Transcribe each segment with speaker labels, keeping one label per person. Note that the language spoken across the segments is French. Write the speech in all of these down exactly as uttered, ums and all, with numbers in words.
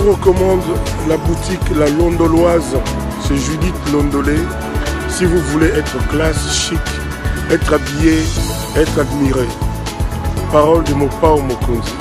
Speaker 1: vous recommande la boutique La Londoloise chez Judith Londolé. Si vous voulez être classe, chic, être habillé, être admiré. Parole de Mopao Mokonzi.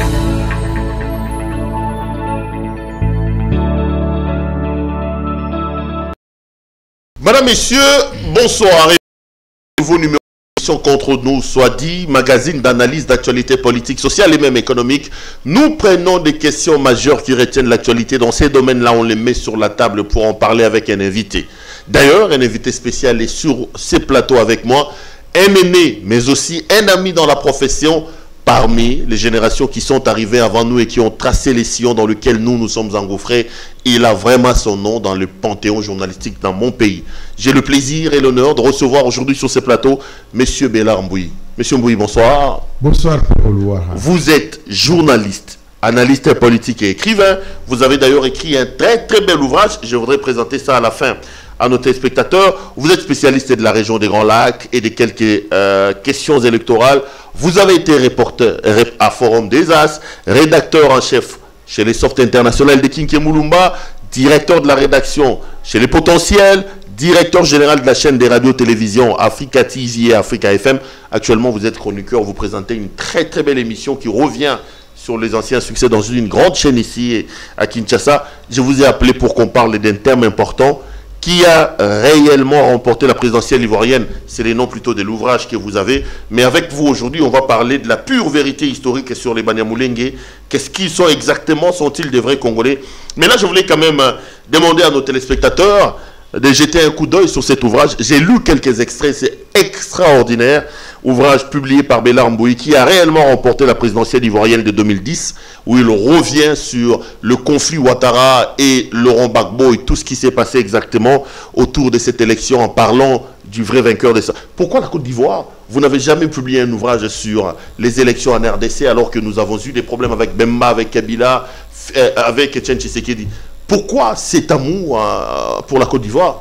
Speaker 2: Madame, Messieurs, bonsoir. Nouveau numéro contre nous, soit dit, magazine d'analyse d'actualité politique, sociale et même économique. Nous prenons des questions majeures qui retiennent l'actualité. Dans ces domaines-là, on les met sur la table pour en parler avec un invité. D'ailleurs, un invité spécial est sur ces plateaux avec moi. Un aîné, mais aussi un ami dans la profession, parmi les générations qui sont arrivées avant nous et qui ont tracé les sillons dans lesquels nous nous sommes engouffrés. Il a vraiment son nom dans le panthéon journalistique dans mon pays. J'ai le plaisir et l'honneur de recevoir aujourd'hui sur ces plateaux M. Bélard Mbouyi. Monsieur Mbouyi, bonsoir.
Speaker 3: Bonsoir, Paul Ouaha.
Speaker 2: Vous êtes journaliste, analyste politique et écrivain. Vous avez d'ailleurs écrit un très très bel ouvrage. Je voudrais présenter ça à la fin à nos téléspectateurs. Vous êtes spécialiste de la région des Grands Lacs et de quelques euh, questions électorales. Vous avez été reporter à Forum des As, rédacteur en chef chez les Soft International de Kinké Moulumba, directeur de la rédaction chez les Potentiels, directeur général de la chaîne des radios-télévisions Africa T V et Africa F M. Actuellement, vous êtes chroniqueur, vous présentez une très très belle émission qui revient sur les anciens succès dans une grande chaîne ici à Kinshasa. Je vous ai appelé pour qu'on parle d'un terme important qui a réellement remporté la présidentielle ivoirienne. C'est les noms plutôt de l'ouvrage que vous avez. Mais avec vous aujourd'hui, on va parler de la pure vérité historique sur les Banyamulenge. Qu'est-ce qu'ils sont exactement? Sont-ils des vrais Congolais? Mais là, je voulais quand même demander à nos téléspectateurs de jeter un coup d'œil sur cet ouvrage. J'ai lu quelques extraits, c'est extraordinaire. Ouvrage publié par Bélard Mbouyi qui a réellement remporté la présidentielle ivoirienne de deux mille dix, où il revient sur le conflit Ouattara et Laurent Gbagbo et tout ce qui s'est passé exactement autour de cette élection en parlant du vrai vainqueur de ça. Pourquoi la Côte d'Ivoire? Vous n'avez jamais publié un ouvrage sur les élections en R D C alors que nous avons eu des problèmes avec Bemba, avec Kabila, avec Etienne Tshisekedi. Pourquoi cet amour euh, pour la Côte d'Ivoire?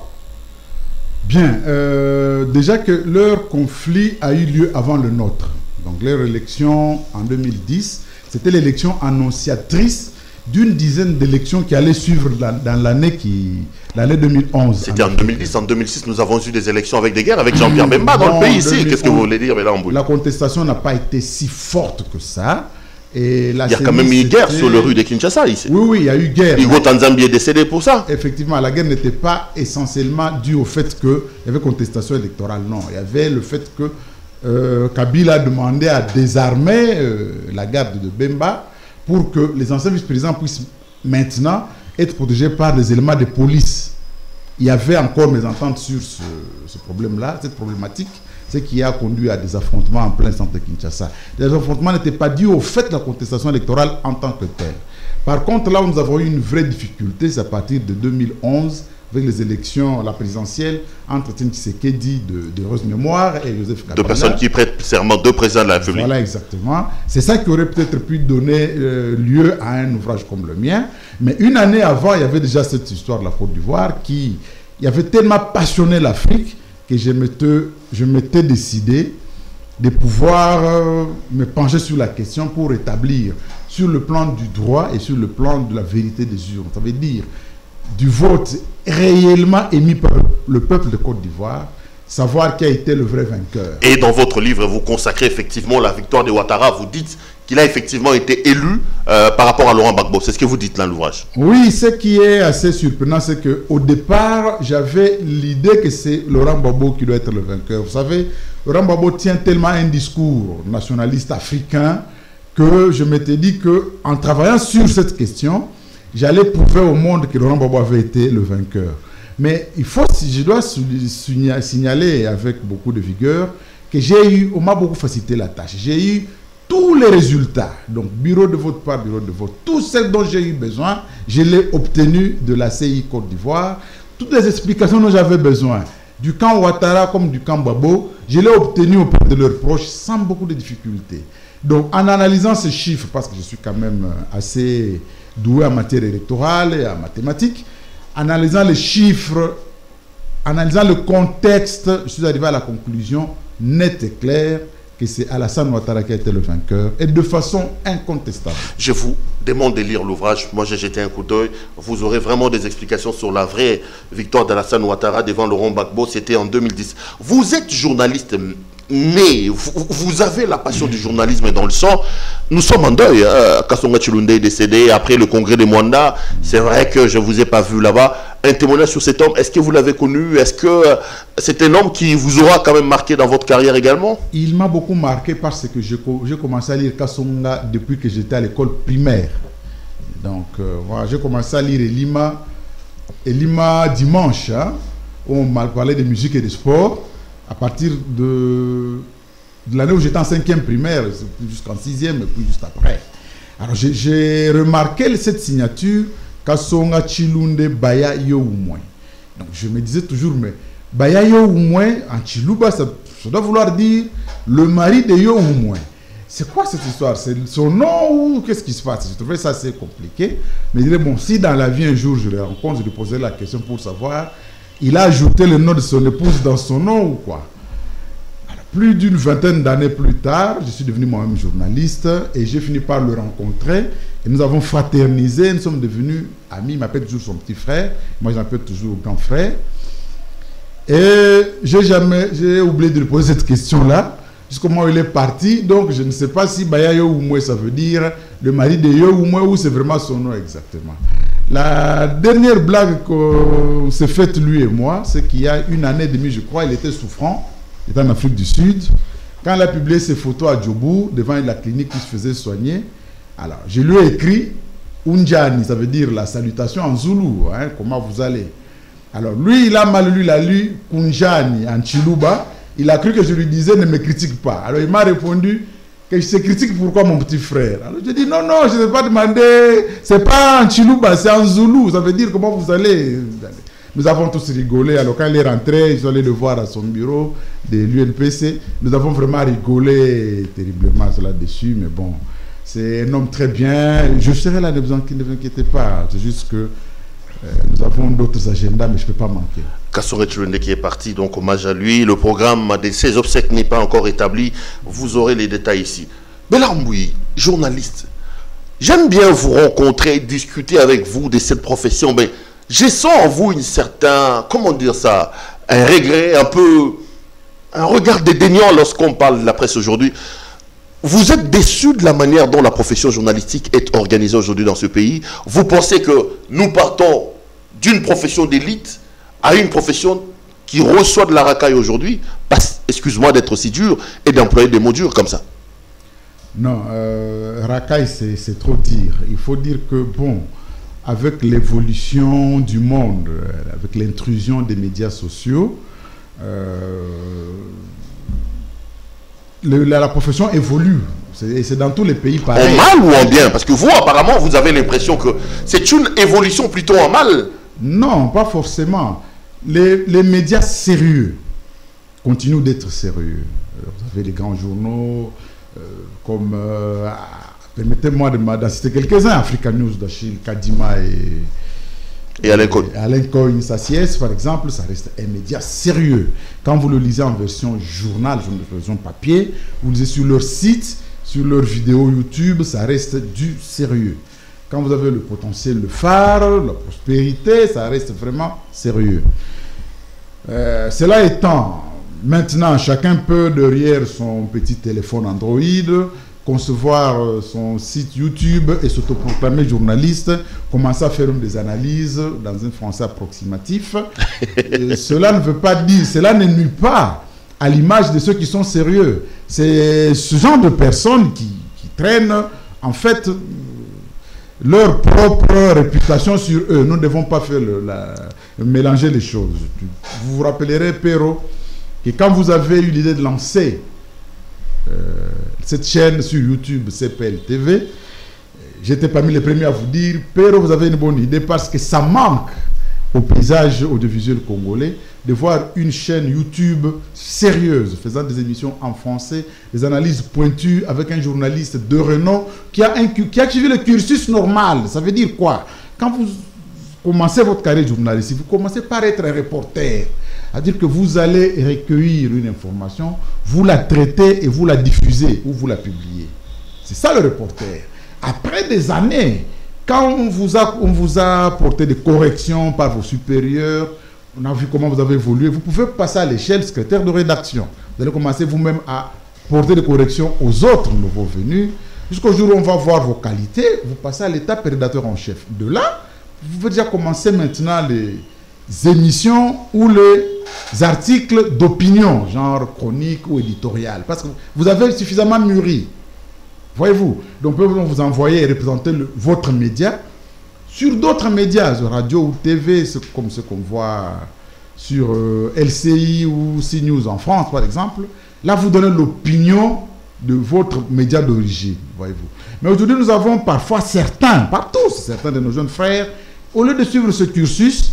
Speaker 3: Bien, euh, déjà que leur conflit a eu lieu avant le nôtre. Donc leur élection en deux mille dix, c'était l'élection annonciatrice d'une dizaine d'élections qui allaient suivre la, dans l'année qui l'année deux mille onze.
Speaker 2: C'était en deux mille dix. En deux mille six, nous avons eu des élections avec des guerres, avec Jean-Pierre Bemba dans bon, le pays ici. Qu'est-ce que vous voulez dire, Bélard Mbouyi?
Speaker 3: La contestation n'a pas été si forte que ça. Et la
Speaker 2: il y a quand même eu guerre sur le rue de Kinshasa ici.
Speaker 3: Oui, oui, il y a eu guerre.
Speaker 2: Hugo Tanzambi est décédé pour ça.
Speaker 3: Effectivement, la guerre n'était pas essentiellement due au fait qu'il y avait contestation électorale. Non, il y avait le fait que euh, Kabila demandait à désarmer euh, la garde de Bemba pour que les anciens vice-présidents puissent maintenant être protégés par des éléments de police. Il y avait encore mes ententes sur ce, ce problème-là, cette problématique. Ce qui a conduit à des affrontements en plein centre de Kinshasa. Les affrontements n'étaient pas dus au fait de la contestation électorale en tant que telle. Par contre, là où nous avons eu une vraie difficulté, c'est à partir de deux mille onze, avec les élections, la présidentielle, entre Etienne Tshisekedi de, de heureuse mémoire et Joseph Kabila.
Speaker 2: Deux personnes qui prêtent serment, deux présidents de la République.
Speaker 3: Voilà, exactement. C'est ça qui aurait peut-être pu donner euh, lieu à un ouvrage comme le mien. Mais une année avant, il y avait déjà cette histoire de la Côte d'Ivoire qui il y avait tellement passionné l'Afrique que je m'étais, je m'étais décidé de pouvoir euh, me pencher sur la question pour établir sur le plan du droit et sur le plan de la vérité des urnes. Ça veut dire du vote réellement émis par le peuple de Côte d'Ivoire, savoir qui a été le vrai vainqueur.
Speaker 2: Et dans votre livre, vous consacrez effectivement la victoire de Ouattara. Vous dites qu'il a effectivement été élu euh, par rapport à Laurent Gbagbo. C'est ce que vous dites dans l'ouvrage.
Speaker 3: Oui, ce qui est assez surprenant, c'est qu'au départ, j'avais l'idée que c'est Laurent Gbagbo qui doit être le vainqueur. Vous savez, Laurent Gbagbo tient tellement un discours nationaliste africain que je m'étais dit qu'en travaillant sur cette question, j'allais prouver au monde que Laurent Gbagbo avait été le vainqueur. Mais il faut, je dois signaler avec beaucoup de vigueur que j'ai eu, on m'a beaucoup facilité la tâche. J'ai eu tous les résultats, donc bureau de vote par bureau de vote, tout ce dont j'ai eu besoin, je l'ai obtenu de la C I Côte d'Ivoire. Toutes les explications dont j'avais besoin, du camp Ouattara comme du camp Gbagbo, je l'ai obtenu auprès de leurs proches sans beaucoup de difficultés. Donc en analysant ces chiffres, parce que je suis quand même assez doué en matière électorale et en mathématiques, analysant les chiffres, analysant le contexte, je suis arrivé à la conclusion nette et claire que c'est Alassane Ouattara qui a été le vainqueur, et de façon incontestable.
Speaker 2: Je vous demande de lire l'ouvrage. Moi, j'ai jeté un coup d'œil. Vous aurez vraiment des explications sur la vraie victoire d'Alassane Ouattara devant Laurent Gbagbo. C'était en deux mille dix. Vous êtes journaliste né. Vous, vous avez la passion du journalisme dans le sang. Nous sommes en deuil. Hein. Kasonga Chilunde est décédé après le congrès de Mwanda. C'est vrai que je ne vous ai pas vu là-bas. Un témoignage sur cet homme. Est-ce que vous l'avez connu? Est-ce que c'est un homme qui vous aura quand même marqué dans votre carrière également?
Speaker 3: Il m'a beaucoup marqué parce que j'ai commencé à lire Kasonga depuis que j'étais à l'école primaire. Donc, euh, voilà, j'ai commencé à lire Elima, Elima dimanche, hein, où on m'a parlé de musique et de sport, à partir de, de l'année où j'étais en cinquième primaire, jusqu'en sixième, et puis juste après. Alors, j'ai remarqué cette signature, Kasonga Chilunde Baya Yo Oumoué. Donc, je me disais toujours, mais Baya Yo Oumoué, en Chiluba, ça, ça doit vouloir dire le mari de Yo Oumoué. C'est quoi cette histoire? C'est son nom ou qu'est-ce qui se passe? Je trouvais ça assez compliqué. Mais je dirais, bon, si dans la vie un jour je le rencontre, je lui poserai la question pour savoir, il a ajouté le nom de son épouse dans son nom ou quoi? Alors, plus d'une vingtaine d'années plus tard, je suis devenu moi-même journaliste et j'ai fini par le rencontrer. Et nous avons fraternisé, nous sommes devenus amis. Il m'appelle toujours son petit frère, moi je l'appelle toujours grand frère. Et j'ai jamais, j'ai oublié de lui poser cette question-là. Comment il est parti, donc je ne sais pas si Baya Yo Oumoué ça veut dire le mari de Yo Oumoué ou c'est vraiment son nom exactement. La dernière blague qu'on s'est faite lui et moi, c'est qu'il y a une année et demie, je crois, il était souffrant, il était en Afrique du Sud. Quand il a publié ses photos à Djobour, devant la clinique où il se faisait soigner, alors je lui ai écrit Unjani, ça veut dire la salutation en Zoulou, hein, comment vous allez. Alors lui, il a mal lu, il a lu Kunjani en Chiluba. Il a cru que je lui disais ne me critique pas. Alors il m'a répondu que je se critique pourquoi mon petit frère. Alors je dis non, non, je ne vais pas demander, c'est pas en Chiluba, c'est en Zoulou. Ça veut dire comment vous allez. Nous avons tous rigolé. Alors quand il est rentré, ils sont allés le voir à son bureau de l'U N P C. Nous avons vraiment rigolé terriblement là-dessus. Mais bon, c'est un homme très bien. Je serai là, ne vous inquiétez pas. C'est juste que euh, nous avons d'autres agendas, mais je ne peux pas manquer.
Speaker 2: Kasonga Chilunde qui est parti, donc hommage à lui. Le programme de ses obsèques n'est pas encore établi. Vous aurez les détails ici. Bella Mbouyi, journaliste, j'aime bien vous rencontrer, discuter avec vous de cette profession, mais je sens en vous une certaine, comment dire ça, un regret, un peu, un regard dédaignant lorsqu'on parle de la presse aujourd'hui. Vous êtes déçu de la manière dont la profession journalistique est organisée aujourd'hui dans ce pays. Vous pensez que nous partons d'une profession d'élite à une profession qui reçoit de la racaille aujourd'hui, excuse-moi d'être aussi dur et d'employer des mots durs comme ça.
Speaker 3: Non, euh, racaille, c'est trop dire. Il faut dire que, bon, avec l'évolution du monde, avec l'intrusion des médias sociaux, euh, le, la, la profession évolue. Et c'est dans tous les pays pareil.
Speaker 2: En mal ou en bien? Parce que vous, apparemment, vous avez l'impression que c'est une évolution plutôt en mal.
Speaker 3: Non, pas forcément. Les, les médias sérieux continuent d'être sérieux. Vous avez les grands journaux euh, comme, euh, permettez-moi d'en citer quelques-uns, Africa News d'Achille Kadima et,
Speaker 2: et Alain Cogne.
Speaker 3: Alain Cogne, Sassiès, par exemple, ça reste un média sérieux. Quand vous le lisez en version journal, en version papier, vous lisez sur leur site, sur leur vidéo YouTube, ça reste du sérieux. Quand vous avez le potentiel, le phare, la prospérité, ça reste vraiment sérieux. Euh, cela étant, maintenant, chacun peut, derrière son petit téléphone Android, concevoir son site YouTube et s'autoproclamer journaliste, commencer à faire des analyses dans un français approximatif. Cela ne veut pas dire, cela ne nuit pas à l'image de ceux qui sont sérieux. C'est ce genre de personnes qui, qui traînent, en fait, leur propre réputation sur eux. Nous ne devons pas faire le, la, mélanger les choses. Vous vous rappellerez, Pero, que quand vous avez eu l'idée de lancer euh, cette chaîne sur YouTube, C P L T V, j'étais parmi les premiers à vous dire, Pero, vous avez une bonne idée parce que ça manque au paysage audiovisuel congolais de voir une chaîne YouTube sérieuse, faisant des émissions en français, des analyses pointues avec un journaliste de renom qui a, un, qui a suivi le cursus normal. Ça veut dire quoi? Quand vous commencez votre carrière journalistique, vous commencez par être un reporter. C'est-à-dire que vous allez recueillir une information, vous la traitez et vous la diffusez ou vous la publiez. C'est ça le reporter. après des années, quand on vous a, on vous a porté des corrections par vos supérieurs, on a vu comment vous avez évolué, vous pouvez passer à l'échelle secrétaire de rédaction. Vous allez commencer vous-même à porter des corrections aux autres nouveaux venus, jusqu'au jour où on va voir vos qualités, vous passez à l'étape rédacteur en chef. De là, vous pouvez déjà commencer maintenant les émissions ou les articles d'opinion, genre chronique ou éditorial, parce que vous avez suffisamment mûri. Voyez-vous, donc on peut vous envoyer et représenter le, votre média sur d'autres médias, radio ou T V, comme ce qu'on voit sur euh, L C I ou CNews en France, par exemple. Là, vous donnez l'opinion de votre média d'origine, voyez-vous. Mais aujourd'hui, nous avons parfois certains, pas tous, certains de nos jeunes frères, au lieu de suivre ce cursus,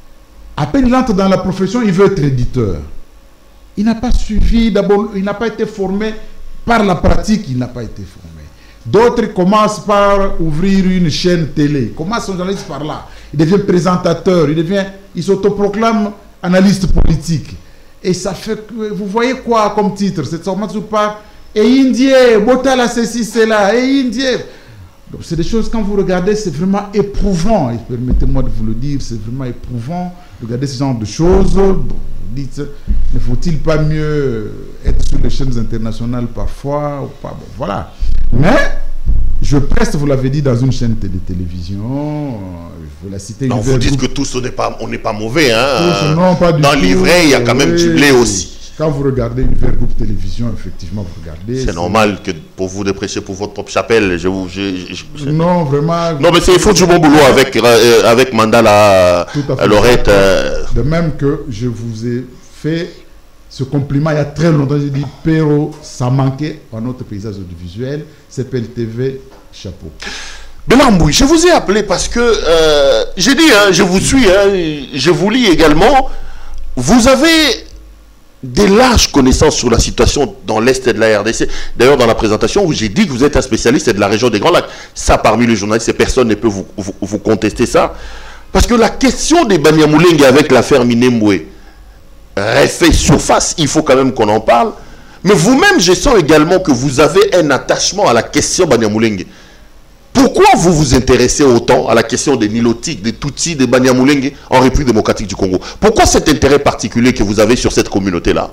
Speaker 3: à peine il entre dans la profession, il veut être éditeur. Il n'a pas suivi, d'abord, il n'a pas été formé par la pratique, il n'a pas été formé. D'autres commencent par ouvrir une chaîne télé. Commence son journaliste par là. Il devient présentateur, il devient, il s'autoproclame analyste politique. Et ça fait que, vous voyez quoi comme titre? C'est sûrement par et Indien, Botala ceci, c'est là, et Indien. Donc c'est des choses, quand vous regardez, c'est vraiment éprouvant. Et permettez-moi de vous le dire, c'est vraiment éprouvant de regarder ce genre de choses. Bon, vous dites, ne faut-il pas mieux être sur les chaînes internationales parfois ou pas? Bon, voilà. Mais je preste, vous l'avez dit, dans une chaîne de télévision. Je vais la citer.
Speaker 2: Non, vous dites groupe. Que tous, on n'est pas, on n'est pas mauvais. Hein?
Speaker 3: Tous, non, pas du
Speaker 2: dans
Speaker 3: tout.
Speaker 2: l'ivraie, il y a quand même
Speaker 3: oui.
Speaker 2: du blé aussi.
Speaker 3: Quand vous regardez Univers Groupe Télévision, effectivement, vous regardez.
Speaker 2: C'est normal que pour vous de prêcher pour votre propre chapelle. Je vous, je, je, je...
Speaker 3: Non, vraiment.
Speaker 2: Non, mais c'est, il faut du bon boulot avec, euh, avec Mandala Lorette. Euh...
Speaker 3: De même que je vous ai fait ce compliment il y a très longtemps. J'ai dit, Pero, ça manquait dans notre paysage audiovisuel. C P L T V, chapeau.
Speaker 2: Belambouy, je vous ai appelé parce que, euh, j'ai dit, hein, je vous suis, hein, je vous lis également. Vous avez des larges connaissances sur la situation dans l'Est de la R D C. D'ailleurs, dans la présentation où j'ai dit que vous êtes un spécialiste de la région des Grands Lacs. Ça, parmi les journalistes, personne ne peut vous, vous, vous contester ça. Parce que la question des Banyamulenge avec l'affaire Minembwe refait surface. Il faut quand même qu'on en parle. Mais vous-même, je sens également que vous avez un attachement à la question Banyamulenge. Pourquoi vous vous intéressez autant à la question des Nilotiques, des Tutsis, des Banyamulenge en République démocratique du Congo? Pourquoi cet intérêt particulier que vous avez sur cette communauté-là?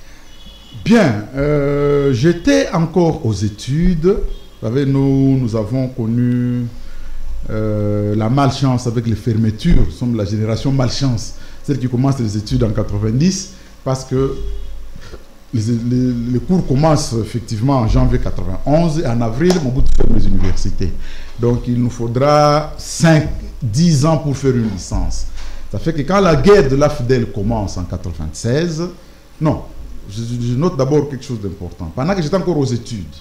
Speaker 3: Bien, euh, j'étais encore aux études. Vous savez, nous, nous avons connu euh, la malchance avec les fermetures. Nous sommes la génération malchance, celle qui commence les études en quatre-vingt-dix, parce que Les, les, les cours commencent effectivement en janvier quatre-vingt-onze et en avril, Mobutu ferme les universités. Donc il nous faudra cinq, dix ans pour faire une licence. Ça fait que quand la guerre de l'A F D L commence en quatre-vingt-seize, non, je, je note d'abord quelque chose d'important. Pendant que j'étais encore aux études,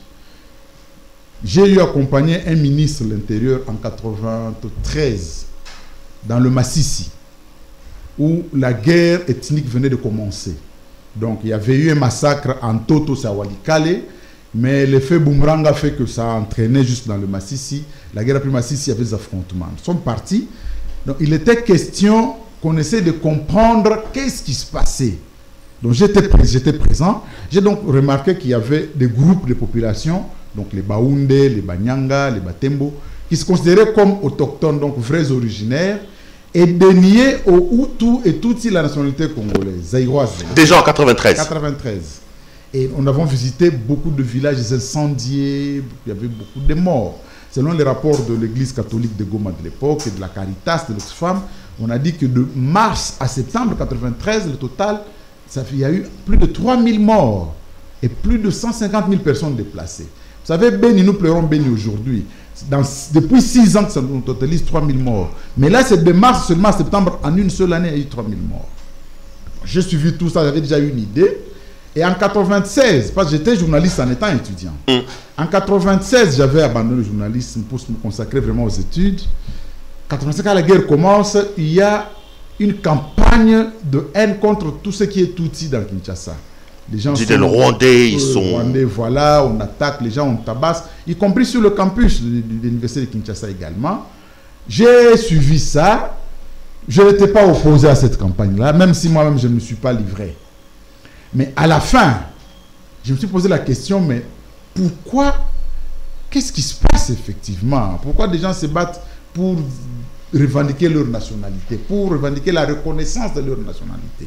Speaker 3: j'ai eu accompagné un ministre de l'Intérieur en quatre-vingt-treize dans le Massissi, où la guerre ethnique venait de commencer. Donc, il y avait eu un massacre en Toto, c'est à Walikale, mais l'effet boomerang a fait que ça a entraîné juste dans le Massissi. La guerre après Massissi, il y avait des affrontements. Nous sommes partis. Donc, il était question qu'on essaie de comprendre qu'est-ce qui se passait. Donc, j'étais j'étais présent. J'ai donc remarqué qu'il y avait des groupes de population, donc les Baoundé, les Banyanga, les Batembo, qui se considéraient comme autochtones, donc vrais originaires, et dénier aux Hutus et Tutsis la nationalité congolaise, zaïroise.
Speaker 2: Déjà en quatre-vingt-treize.
Speaker 3: quatre-vingt-treize. Et nous avons visité beaucoup de villages incendiés, il y avait beaucoup de morts. Selon les rapports de l'église catholique de Goma de l'époque et de la Caritas de l'Oxfam, on a dit que de mars à septembre quatre-vingt-treize, le total, ça fait, il y a eu plus de trois mille morts et plus de cent cinquante mille personnes déplacées. Vous savez, Béni, nous pleurons Béni aujourd'hui. Dans, depuis six ans que ça nous totalise trois mille morts. Mais là, c'est de mars seulement à septembre, en une seule année, il y a eu trois mille morts. J'ai suivi tout ça, j'avais déjà eu une idée. Et en quatre-vingt-seize, parce que j'étais journaliste en étant étudiant. Mm. En quatre-vingt-seize, j'avais abandonné le journalisme pour me consacrer vraiment aux études. En quatre-vingt-seize, quand la guerre commence, il y a une campagne de haine contre tout ce qui est Tutsi dans Kinshasa. Les gens sont,
Speaker 2: les Rwandais, ils sont...
Speaker 3: Rwandais, voilà, on attaque, les gens, on tabasse, y compris sur le campus de, de, de l'université de Kinshasa également. J'ai suivi ça. Je n'étais pas opposé à cette campagne-là, même si moi-même je ne me suis pas livré. Mais à la fin, je me suis posé la question, mais pourquoi, qu'est-ce qui se passe effectivement? Pourquoi des gens se battent pour revendiquer leur nationalité, pour revendiquer la reconnaissance de leur nationalité?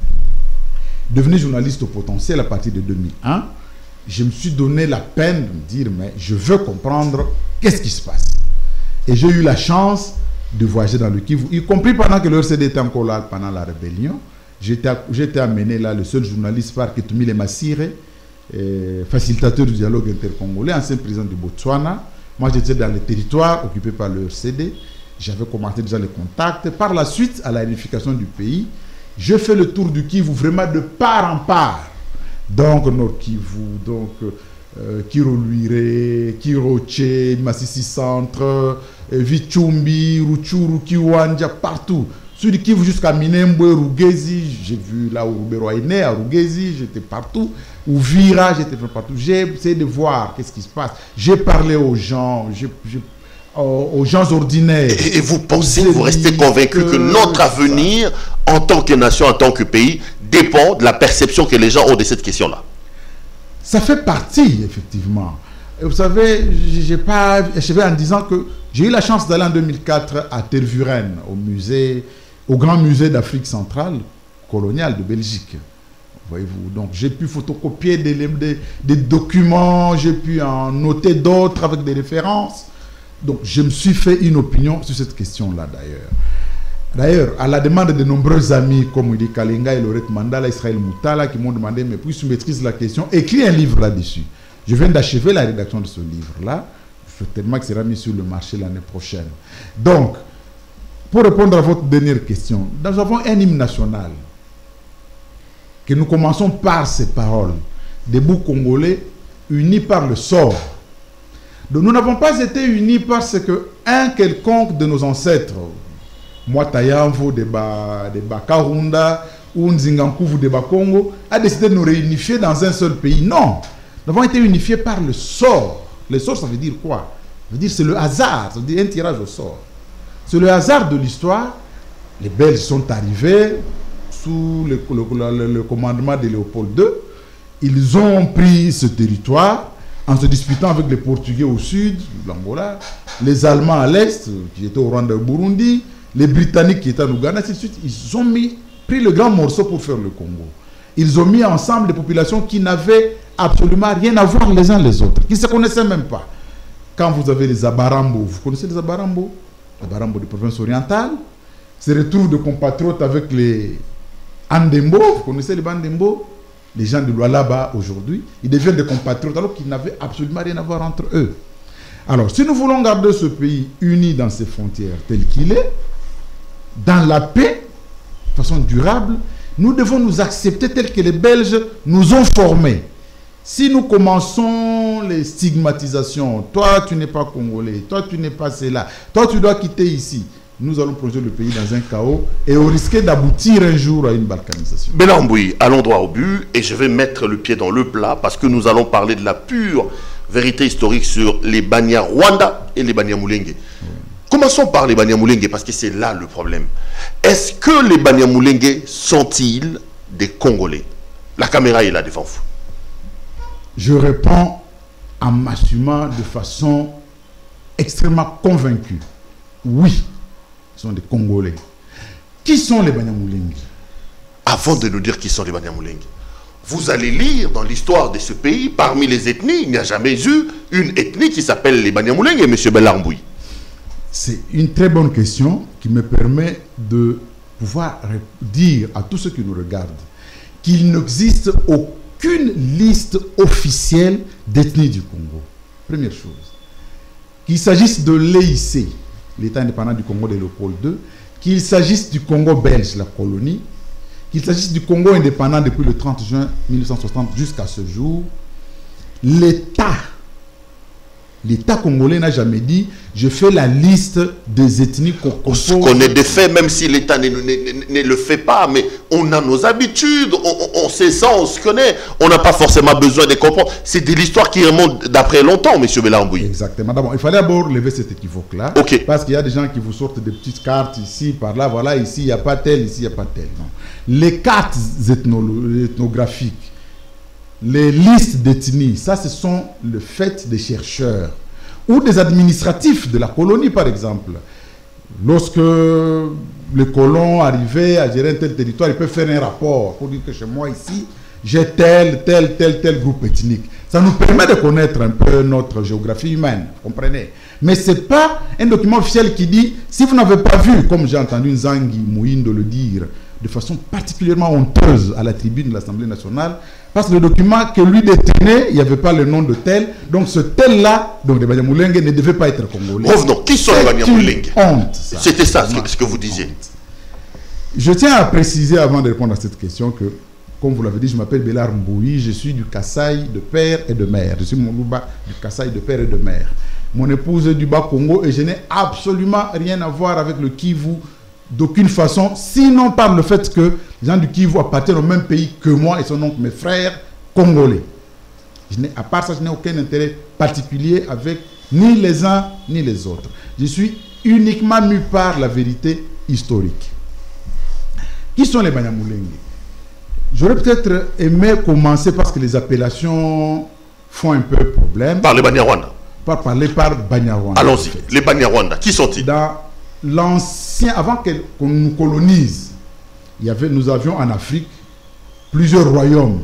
Speaker 3: Devenu journaliste au potentiel à partir de deux mille un, je me suis donné la peine de me dire, mais je veux comprendre qu'est-ce qui se passe. Et j'ai eu la chance de voyager dans le Kivu, y compris pendant que le R C D était encore là, pendant la rébellion. J'étais amené là, le seul journaliste par Ketumile Massire, euh, facilitateur du dialogue intercongolais, ancien président du Botswana. Moi, j'étais dans les territoires occupés par le R C D. J'avais commencé déjà les contacts. Par la suite, à la réunification du pays, je fais le tour du Kivu vraiment de part en part. Donc, Nord Kivu, donc euh, Kiro-Luire, Kiro-Tché, Massissi Centre, euh, Vichumbi, Ruchuru, Kiwanja, partout. Sur le Kivu jusqu'à Minembwe, Rugezi, j'ai vu là où Rubero est né, à Rugezi, j'étais partout. Ouvira, j'étais partout. J'ai essayé de voir qu'est-ce qui se passe. J'ai parlé aux gens, j'ai... aux gens ordinaires.
Speaker 2: Et vous pensez, vous restez convaincu que, que notre avenir, en tant que nation, en tant que pays, dépend de la perception que les gens ont de cette question-là?
Speaker 3: Ça fait partie, effectivement. Et vous savez, j'ai pas achevé en disant que j'ai eu la chance d'aller en deux mille quatre à Tervuren, au musée, au grand musée d'Afrique centrale, coloniale de Belgique. Voyez-vous, donc j'ai pu photocopier des, des, des documents, j'ai pu en noter d'autres avec des références. Donc, je me suis fait une opinion sur cette question-là, d'ailleurs. D'ailleurs, à la demande de nombreux amis, comme Udi Kalinga et Laurette Mandala, Israël Moutala, qui m'ont demandé, mais puisque tu maîtrises la question, écris un livre là-dessus. Je viens d'achever la rédaction de ce livre-là. Certainement qu'il sera mis sur le marché l'année prochaine. Donc, pour répondre à votre dernière question, nous avons un hymne national, que nous commençons par ces paroles, debout Congolais, unis par le sort. Donc nous n'avons pas été unis parce que un quelconque de nos ancêtres, Mwatayamvo de Bakarunda ou Nzingankuvu de Bakongo, a décidé de nous réunifier dans un seul pays. Non, nous avons été unifiés par le sort. Le sort, ça veut dire quoi? Ça veut dire c'est le hasard, ça veut dire un tirage au sort. C'est le hasard de l'histoire. Les Belges sont arrivés sous le, le, le, le commandement de Léopold deux. Ils ont pris ce territoire en se disputant avec les Portugais au sud, l'Angola, les Allemands à l'est, qui étaient au Rwanda et au Burundi, les Britanniques qui étaient en Ouganda, ainsi de suite. Ils ont mis, pris le grand morceau pour faire le Congo. Ils ont mis ensemble des populations qui n'avaient absolument rien à voir les uns les autres, qui ne se connaissaient même pas. Quand vous avez les Abarambo, vous connaissez les Abarambo? Les Abarambo des provinces orientales, se retrouvent de compatriotes avec les Andembo, vous connaissez les Bandembo? Les gens de Lualaba aujourd'hui, ils deviennent des compatriotes alors qu'ils n'avaient absolument rien à voir entre eux. Alors, si nous voulons garder ce pays uni dans ses frontières tel qu'il est, dans la paix, de façon durable, nous devons nous accepter tels que les Belges nous ont formés. Si nous commençons les stigmatisations, toi tu n'es pas congolais, toi tu n'es pas cela, toi tu dois quitter ici, nous allons plonger le pays dans un chaos et on risque d'aboutir un jour à une balkanisation.
Speaker 2: Belambouy, allons droit au but et je vais mettre le pied dans le plat parce que nous allons parler de la pure vérité historique sur les Banyarwanda et les Banyamulenge. Oui. Commençons par les Banyamulenge parce que c'est là le problème. Est-ce que les Banyamulenge sont-ils des Congolais? La caméra est là devant vous.
Speaker 3: Je réponds en m'assumant de façon extrêmement convaincue. Oui. Sont des Congolais. Qui sont les Banyamulenge?
Speaker 2: Avant de nous dire qui sont les Banyamulenge, vous allez lire dans l'histoire de ce pays, parmi les ethnies, il n'y a jamais eu une ethnie qui s'appelle les Banyamulenge, M. Belambouy.
Speaker 3: C'est une très bonne question qui me permet de pouvoir dire à tous ceux qui nous regardent qu'il n'existe aucune liste officielle d'ethnie du Congo. Première chose. Qu'il s'agisse de l'E I C, l'État indépendant du Congo de Léopold deux, qu'il s'agisse du Congo belge, la colonie, qu'il s'agisse du Congo indépendant depuis le trente juin mille neuf cent soixante jusqu'à ce jour, l'État, l'État congolais n'a jamais dit « je fais la liste des ethnies qu'on compose ».
Speaker 2: On connaît des faits, même si l'État ne, ne, ne, ne le fait pas, mais on a nos habitudes, on, on, on sait ça, on se connaît, on n'a pas forcément besoin de comprendre. C'est de l'histoire qui remonte d'après longtemps, M. Belambouy.
Speaker 3: Exactement. D'abord, il fallait d'abord lever cet équivoque-là,
Speaker 2: okay.
Speaker 3: Parce qu'il y a des gens qui vous sortent des petites cartes ici, par là, voilà, ici, il n'y a pas tel, ici, il n'y a pas tel. Non. Les cartes ethnographiques, les listes d'ethnie, ça, ce sont le fait des chercheurs ou des administratifs de la colonie, par exemple. Lorsque les colons arrivaient à gérer un tel territoire, ils peuvent faire un rapport pour dire que chez moi ici, j'ai tel, tel, tel, tel groupe ethnique. Ça nous permet de connaître un peu notre géographie humaine, vous comprenez? Mais ce n'est pas un document officiel qui dit, si vous n'avez pas vu, comme j'ai entendu Nzangi Mouindo le dire, de façon particulièrement honteuse à la tribune de l'Assemblée nationale, parce que le document que lui détenait, il n'y avait pas le nom de tel, donc ce tel-là, donc les Banyamulenge ne devait pas être congolais.
Speaker 2: Revenons, qui sont les Banyamulenge?
Speaker 3: Honte.
Speaker 2: C'était ça, ce que, ce que vous disiez.
Speaker 3: Je tiens à préciser avant de répondre à cette question que, comme vous l'avez dit, je m'appelle Bélar Mboui, je suis du Kasaï de père et de mère. Je suis Moulouba du Kasaï de père et de mère. Mon épouse est du Bas-Congo et je n'ai absolument rien à voir avec le Kivu d'aucune façon, sinon par le fait que les gens du Kivu appartiennent au même pays que moi et sont donc mes frères congolais. Je n'ai, à part ça, je n'ai aucun intérêt particulier avec ni les uns ni les autres. Je suis uniquement mu par la vérité historique. Qui sont les Banyamulenge? J'aurais peut-être aimé commencer parce que les appellations font un peu problème.
Speaker 2: Par les Banyarwanda.
Speaker 3: Par parler par Banyarwanda.
Speaker 2: Allons-y, les Banyarwanda, qui sont-ils? Dans
Speaker 3: l'ancien, avant qu'on nous colonise, il y avait, nous avions en Afrique plusieurs royaumes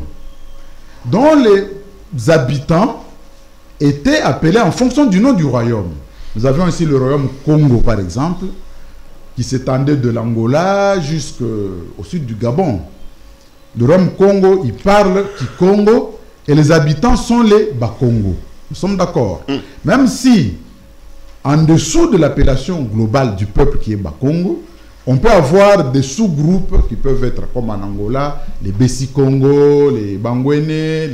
Speaker 3: dont les habitants étaient appelés en fonction du nom du royaume. Nous avions ici le royaume Congo, par exemple, qui s'étendait de l'Angola jusqu'au sud du Gabon. Le royaume Congo, il parle Kikongo et les habitants sont les Bakongo. Nous sommes d'accord. Mm. Même si, en dessous de l'appellation globale du peuple qui est Bakongo, on peut avoir des sous-groupes qui peuvent être comme en Angola, les Bessi-Congo, les Bangwene, les,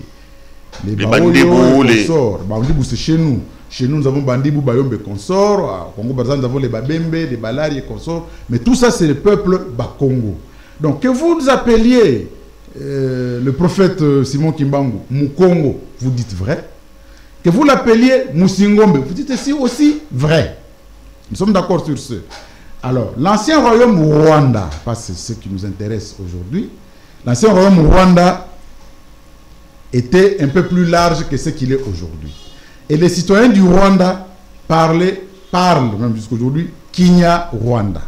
Speaker 3: les, les Bandibou, les consorts. Bandibou, c'est chez nous. Chez nous, nous avons Bandibou, Bayombe, consorts. Au Congo, par exemple, nous avons les Babembe, les Balari et consorts. Mais tout ça, c'est le peuple Bakongo. Donc, que vous appeliez euh, le prophète euh, Simon Kimbangu Mukongo, vous dites vrai. Que vous l'appeliez Moussingombe, vous dites aussi, aussi vrai. Nous sommes d'accord sur ce. Alors, l'ancien royaume Rwanda, parce que c'est ce qui nous intéresse aujourd'hui, l'ancien royaume Rwanda était un peu plus large que ce qu'il est aujourd'hui. Et les citoyens du Rwanda parlaient, parlent, même jusqu'à aujourd'hui, Kinya-Rwanda.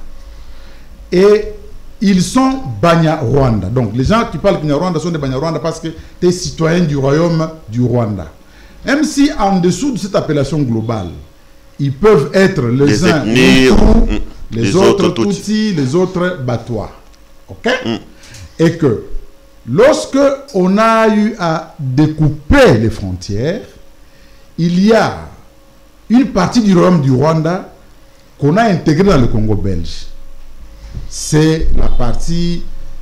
Speaker 3: Et ils sont Banyarwanda. Donc, les gens qui parlent Kinya-Rwanda sont des Banyarwanda parce que tu es citoyen du royaume du Rwanda. Même si en dessous de cette appellation globale, ils peuvent être les, les uns Hutus, les, les autres Tutsis, les autres Batois. OK? Mm. Et que lorsque on a eu à découper les frontières, il y a une partie du royaume du Rwanda qu'on a intégrée dans le Congo belge. C'est la partie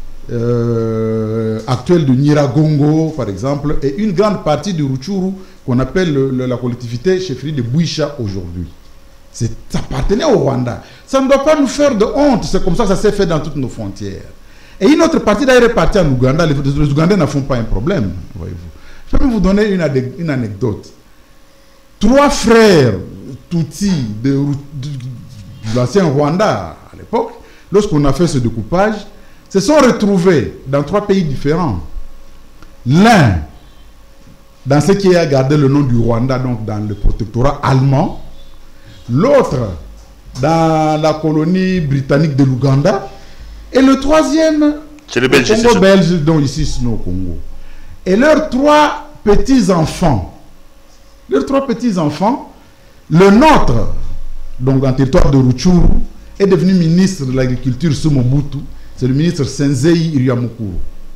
Speaker 3: euh, actuelle de Nyiragongo, par exemple, et une grande partie de Rutshuru qu'on appelle le, le, la collectivité chefferie de Bouisha aujourd'hui. Ça appartenait au Rwanda. Ça ne doit pas nous faire de honte. C'est comme ça que ça s'est fait dans toutes nos frontières. Et une autre partie d'ailleurs est partie en Ouganda. Les, les Ougandais n'en font pas un problème, voyez-vous. Je peux vous donner une, une anecdote. Trois frères Tutsis de, de, de l'ancien Rwanda à l'époque, lorsqu'on a fait ce découpage, se sont retrouvés dans trois pays différents. L'un dans ce qui a gardé le nom du Rwanda, donc dans le protectorat allemand. L'autre dans la colonie britannique de l'Ouganda. Et le troisième, c'est le Belge, Congo belge, dont ici c'est au Congo. Et leurs trois petits-enfants, leurs trois petits-enfants, le nôtre, donc dans le territoire de Rutshuru, est devenu ministre de l'Agriculture sous Mobutu. C'est le ministre Senzei Iryamukuru.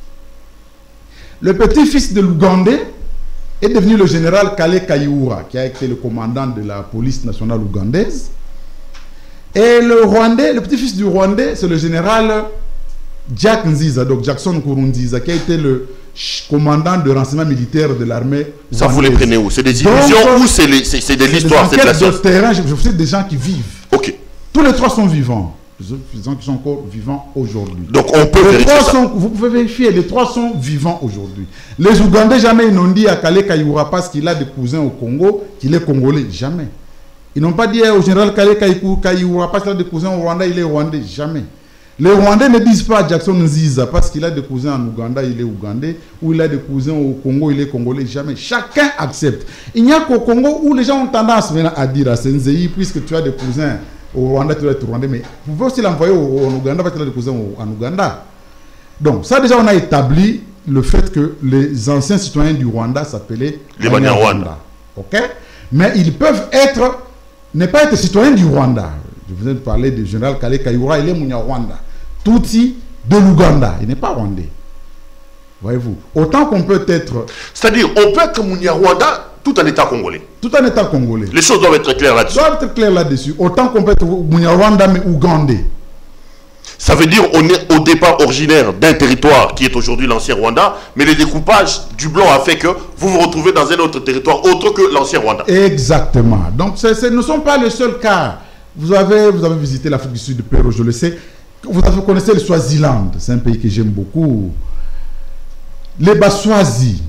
Speaker 3: Le petit-fils de l'Ougandais est devenu le général Kale Kayihura, qui a été le commandant de la police nationale ougandaise. Et le Rwandais, le petit-fils du Rwandais, c'est le général Jack Nziza, donc Jackson Nkurunziza, qui a été le commandant de renseignement militaire de l'armée.
Speaker 2: Ça, vous les prenez où? C'est des illusions ou c'est de l'histoire?
Speaker 3: C'est des enquêtes de terrain, je vous des gens qui vivent.
Speaker 2: Ok.
Speaker 3: Tous les trois sont vivants. Les gens qui sont encore vivants aujourd'hui.
Speaker 2: Donc on peut
Speaker 3: les
Speaker 2: vérifier
Speaker 3: trois
Speaker 2: ça.
Speaker 3: Sont, vous pouvez vérifier, les trois sont vivants aujourd'hui. Les Ougandais, jamais ils n'ont dit à Kale Kayihura parce qu'il a des cousins au Congo qu'il est congolais. Jamais. Ils n'ont pas dit au général Kale Kayihura parce qu'il a des cousins au Rwanda, il est rwandais. Jamais. Les Rwandais ne disent pas Jackson Nziza parce qu'il a des cousins en Ouganda, il est ougandais, ou il a des cousins au Congo, il est congolais. Jamais. Chacun accepte. Il n'y a qu'au Congo où les gens ont tendance à dire à Senzei, puisque tu as des cousins au Rwanda, tu dois être rwandais, mais vous pouvez aussi l'envoyer en Ouganda parce qu'il a des cousins en Ouganda. Donc, ça déjà, on a établi le fait que les anciens citoyens du Rwanda s'appelaient
Speaker 2: les Banyarwanda.
Speaker 3: Ok? Mais ils peuvent être, ne pas être citoyens du Rwanda. Je viens de parler du général Kale Kayihura, il est Munyarwanda. Tutsi de l'Ouganda, il n'est pas rwandais. Voyez-vous? Autant qu'on peut être...
Speaker 2: C'est-à-dire, on peut être Munyarwanda tout en état congolais.
Speaker 3: Tout en état congolais.
Speaker 2: Les choses doivent être claires là-dessus.
Speaker 3: Doivent être claires là-dessus. Autant qu'on peut être Munyarwanda mais ougandais.
Speaker 2: Ça veut dire qu'on est au départ originaire d'un territoire qui est aujourd'hui l'ancien Rwanda, mais le découpage du blanc a fait que vous vous retrouvez dans un autre territoire autre que l'ancien Rwanda.
Speaker 3: Exactement. Donc, ce ne sont pas les seuls cas. Vous avez, vous avez visité l'Afrique du Sud de Pérou, je le sais. Vous, avez, vous connaissez le Swaziland. C'est un pays que j'aime beaucoup. Les Baswazi.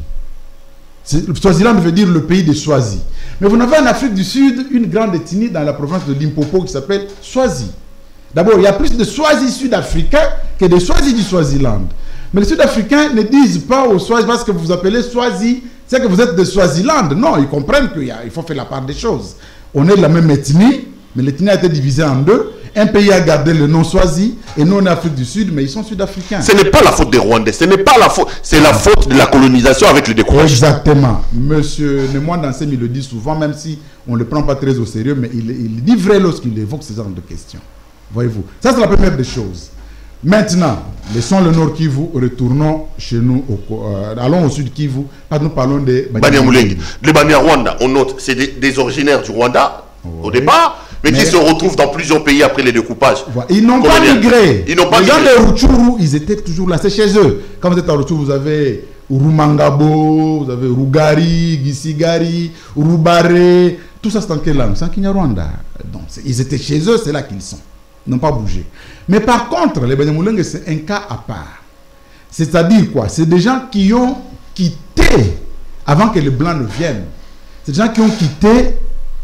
Speaker 3: Le Swaziland veut dire le pays des Swazi. Mais vous avez en Afrique du Sud une grande ethnie dans la province de Limpopo qui s'appelle Swazi. D'abord, il y a plus de Swazi sud-africains que de Swazi du Swaziland. Mais les Sud-Africains ne disent pas aux Swazi parce que vous appelez Swazi, c'est que vous êtes de Swaziland. Non, ils comprennent qu'il faut faire la part des choses. On est de la même ethnie, mais l'ethnie a été divisée en deux. Un pays a gardé le nom Swazi et nous on est Afrique du Sud, mais ils sont Sud-Africains.
Speaker 2: Ce n'est pas la faute des Rwandais, ce n'est pas la faute, c'est la faute de la colonisation avec le découpage.
Speaker 3: Exactement. Monsieur Nemoine Dansem, il le dit souvent, même si on ne le prend pas très au sérieux, mais il, il dit vrai lorsqu'il évoque ce genre de questions. Voyez-vous. Ça, c'est la première des choses. Maintenant, laissons le Nord Kivu, retournons chez nous, au, euh, allons au Sud Kivu, nous parlons des
Speaker 2: Banyamulenge. Les Banyarwanda, on note, c'est des, des originaires du Rwanda, oui, au départ, mais, mais qui se retrouvent dans plusieurs pays après les découpages.
Speaker 3: Voilà. Ils n'ont pas migré.
Speaker 2: Ils n'ont pas
Speaker 3: les
Speaker 2: migré.
Speaker 3: gens de Rutshuru, ils étaient toujours là, c'est chez eux. Quand vous êtes à Rutshuru, vous avez Urumangabo, vous avez Rugari, Gisigari, Urubare, tout ça c'est en quelle langue? C'est en Kinyarwanda. Donc, ils étaient chez eux, c'est là qu'ils sont. Ils n'ont pas bougé. Mais par contre, les Banyamulenge, c'est un cas à part. C'est-à-dire quoi? C'est des gens qui ont quitté, avant que les Blancs ne viennent, c'est des gens qui ont quitté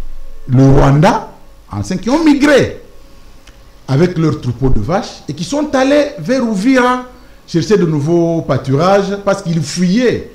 Speaker 3: le Rwanda, anciens, qui ont migré avec leurs troupeaux de vaches et qui sont allés vers Uvira chercher de nouveaux pâturages parce qu'ils fuyaient.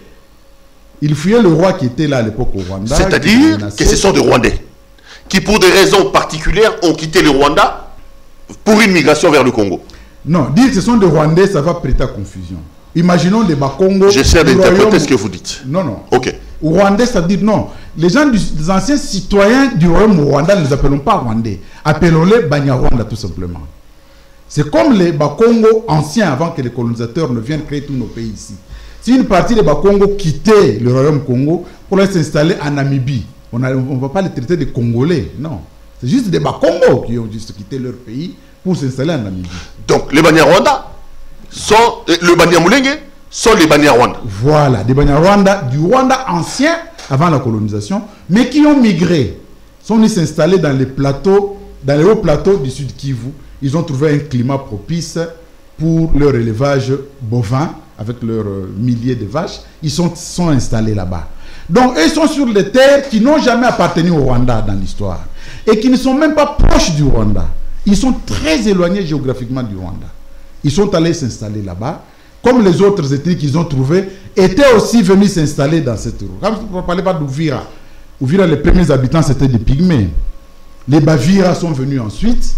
Speaker 3: Ils fuyaient le roi qui était là à l'époque au Rwanda.
Speaker 2: C'est-à-dire que ce sont des Rwandais qui, pour des raisons particulières, ont quitté le Rwanda pour une migration vers le Congo.
Speaker 3: Non, dire que ce sont des Rwandais, ça va prêter à confusion. Imaginons des Bakongo.
Speaker 2: J'essaie d'interpréter ce que vous dites.
Speaker 3: Non, non.
Speaker 2: Ok.
Speaker 3: Rwandais, ça veut dire non. Les gens, du, les anciens citoyens du royaume Rwanda, ne les appelons pas Rwandais. Appelons-les Banyarwanda, tout simplement. C'est comme les Bakongo anciens, avant que les colonisateurs ne viennent créer tous nos pays ici. Si une partie des Bakongo quittait le royaume Congo pour aller s'installer en Namibie, on ne va pas les traiter de Congolais, non. C'est juste des Bakongo qui ont juste quitté leur pays pour s'installer en Namibie.
Speaker 2: Donc, les Banyarwanda sont, le Banyamulenge sont les Banyarwanda.
Speaker 3: Voilà, des Banyarwanda du Rwanda ancien, avant la colonisation, mais qui ont migré, sont venus s'installer dans les plateaux, dans les hauts plateaux du Sud Kivu. Ils ont trouvé un climat propice pour leur élevage bovin, avec leurs milliers de vaches. Ils sont, sont installés là-bas. Donc, ils sont sur des terres qui n'ont jamais appartenu au Rwanda dans l'histoire. Et qui ne sont même pas proches du Rwanda. Ils sont très éloignés géographiquement du Rwanda. Ils sont allés s'installer là-bas. Comme les autres ethnies qu'ils ont trouvées, étaient aussi venus s'installer dans cette rue. Comme on ne parlait pas d'Ouvira. Ouvira, les premiers habitants, c'était des Pygmées. Les Bavira sont venus ensuite.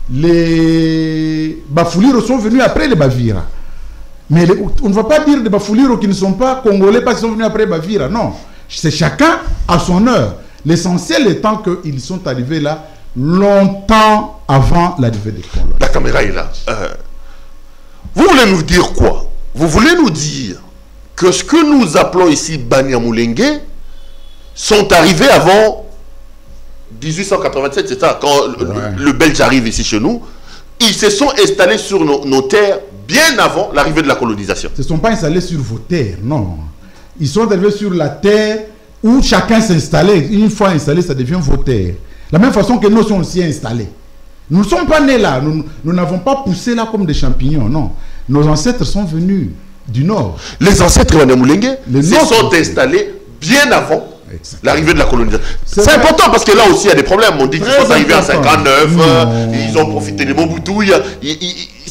Speaker 3: Les Bafuliro sont venus après les Bavira. Mais les, on ne va pas dire des Bafuliro qui ne sont pas congolais parce qu'ils sont venus après Bavira. Non. C'est chacun à son heure. L'essentiel étant qu'ils sont arrivés là longtemps avant l'arrivée des colons.
Speaker 2: La caméra est là. Euh, vous voulez nous dire quoi? Vous voulez nous dire que ce que nous appelons ici Banyamulenge sont arrivés avant dix-huit cent quatre-vingt-sept, c'est ça, quand ouais. le, le Belge arrive ici chez nous, ils se sont installés sur nos, nos terres bien avant l'arrivée de la colonisation.
Speaker 3: Ils ne sont pas installés sur vos terres, non. Ils sont arrivés sur la terre où chacun s'installait. Une fois installé, ça devient vos terres. La même façon que nous sommes aussi installés. Nous ne sommes pas nés là. Nous n'avons pas poussé là comme des champignons, non. Nos ancêtres sont venus du nord.
Speaker 2: Les ancêtres Banyamulenge se sont installés bien avant l'arrivée de la colonisation. C'est important parce que là aussi il y a des problèmes. On dit qu'ils sont arrivés en cinquante-neuf, non. Ils ont profité de Mobutu. Il y a, il, il,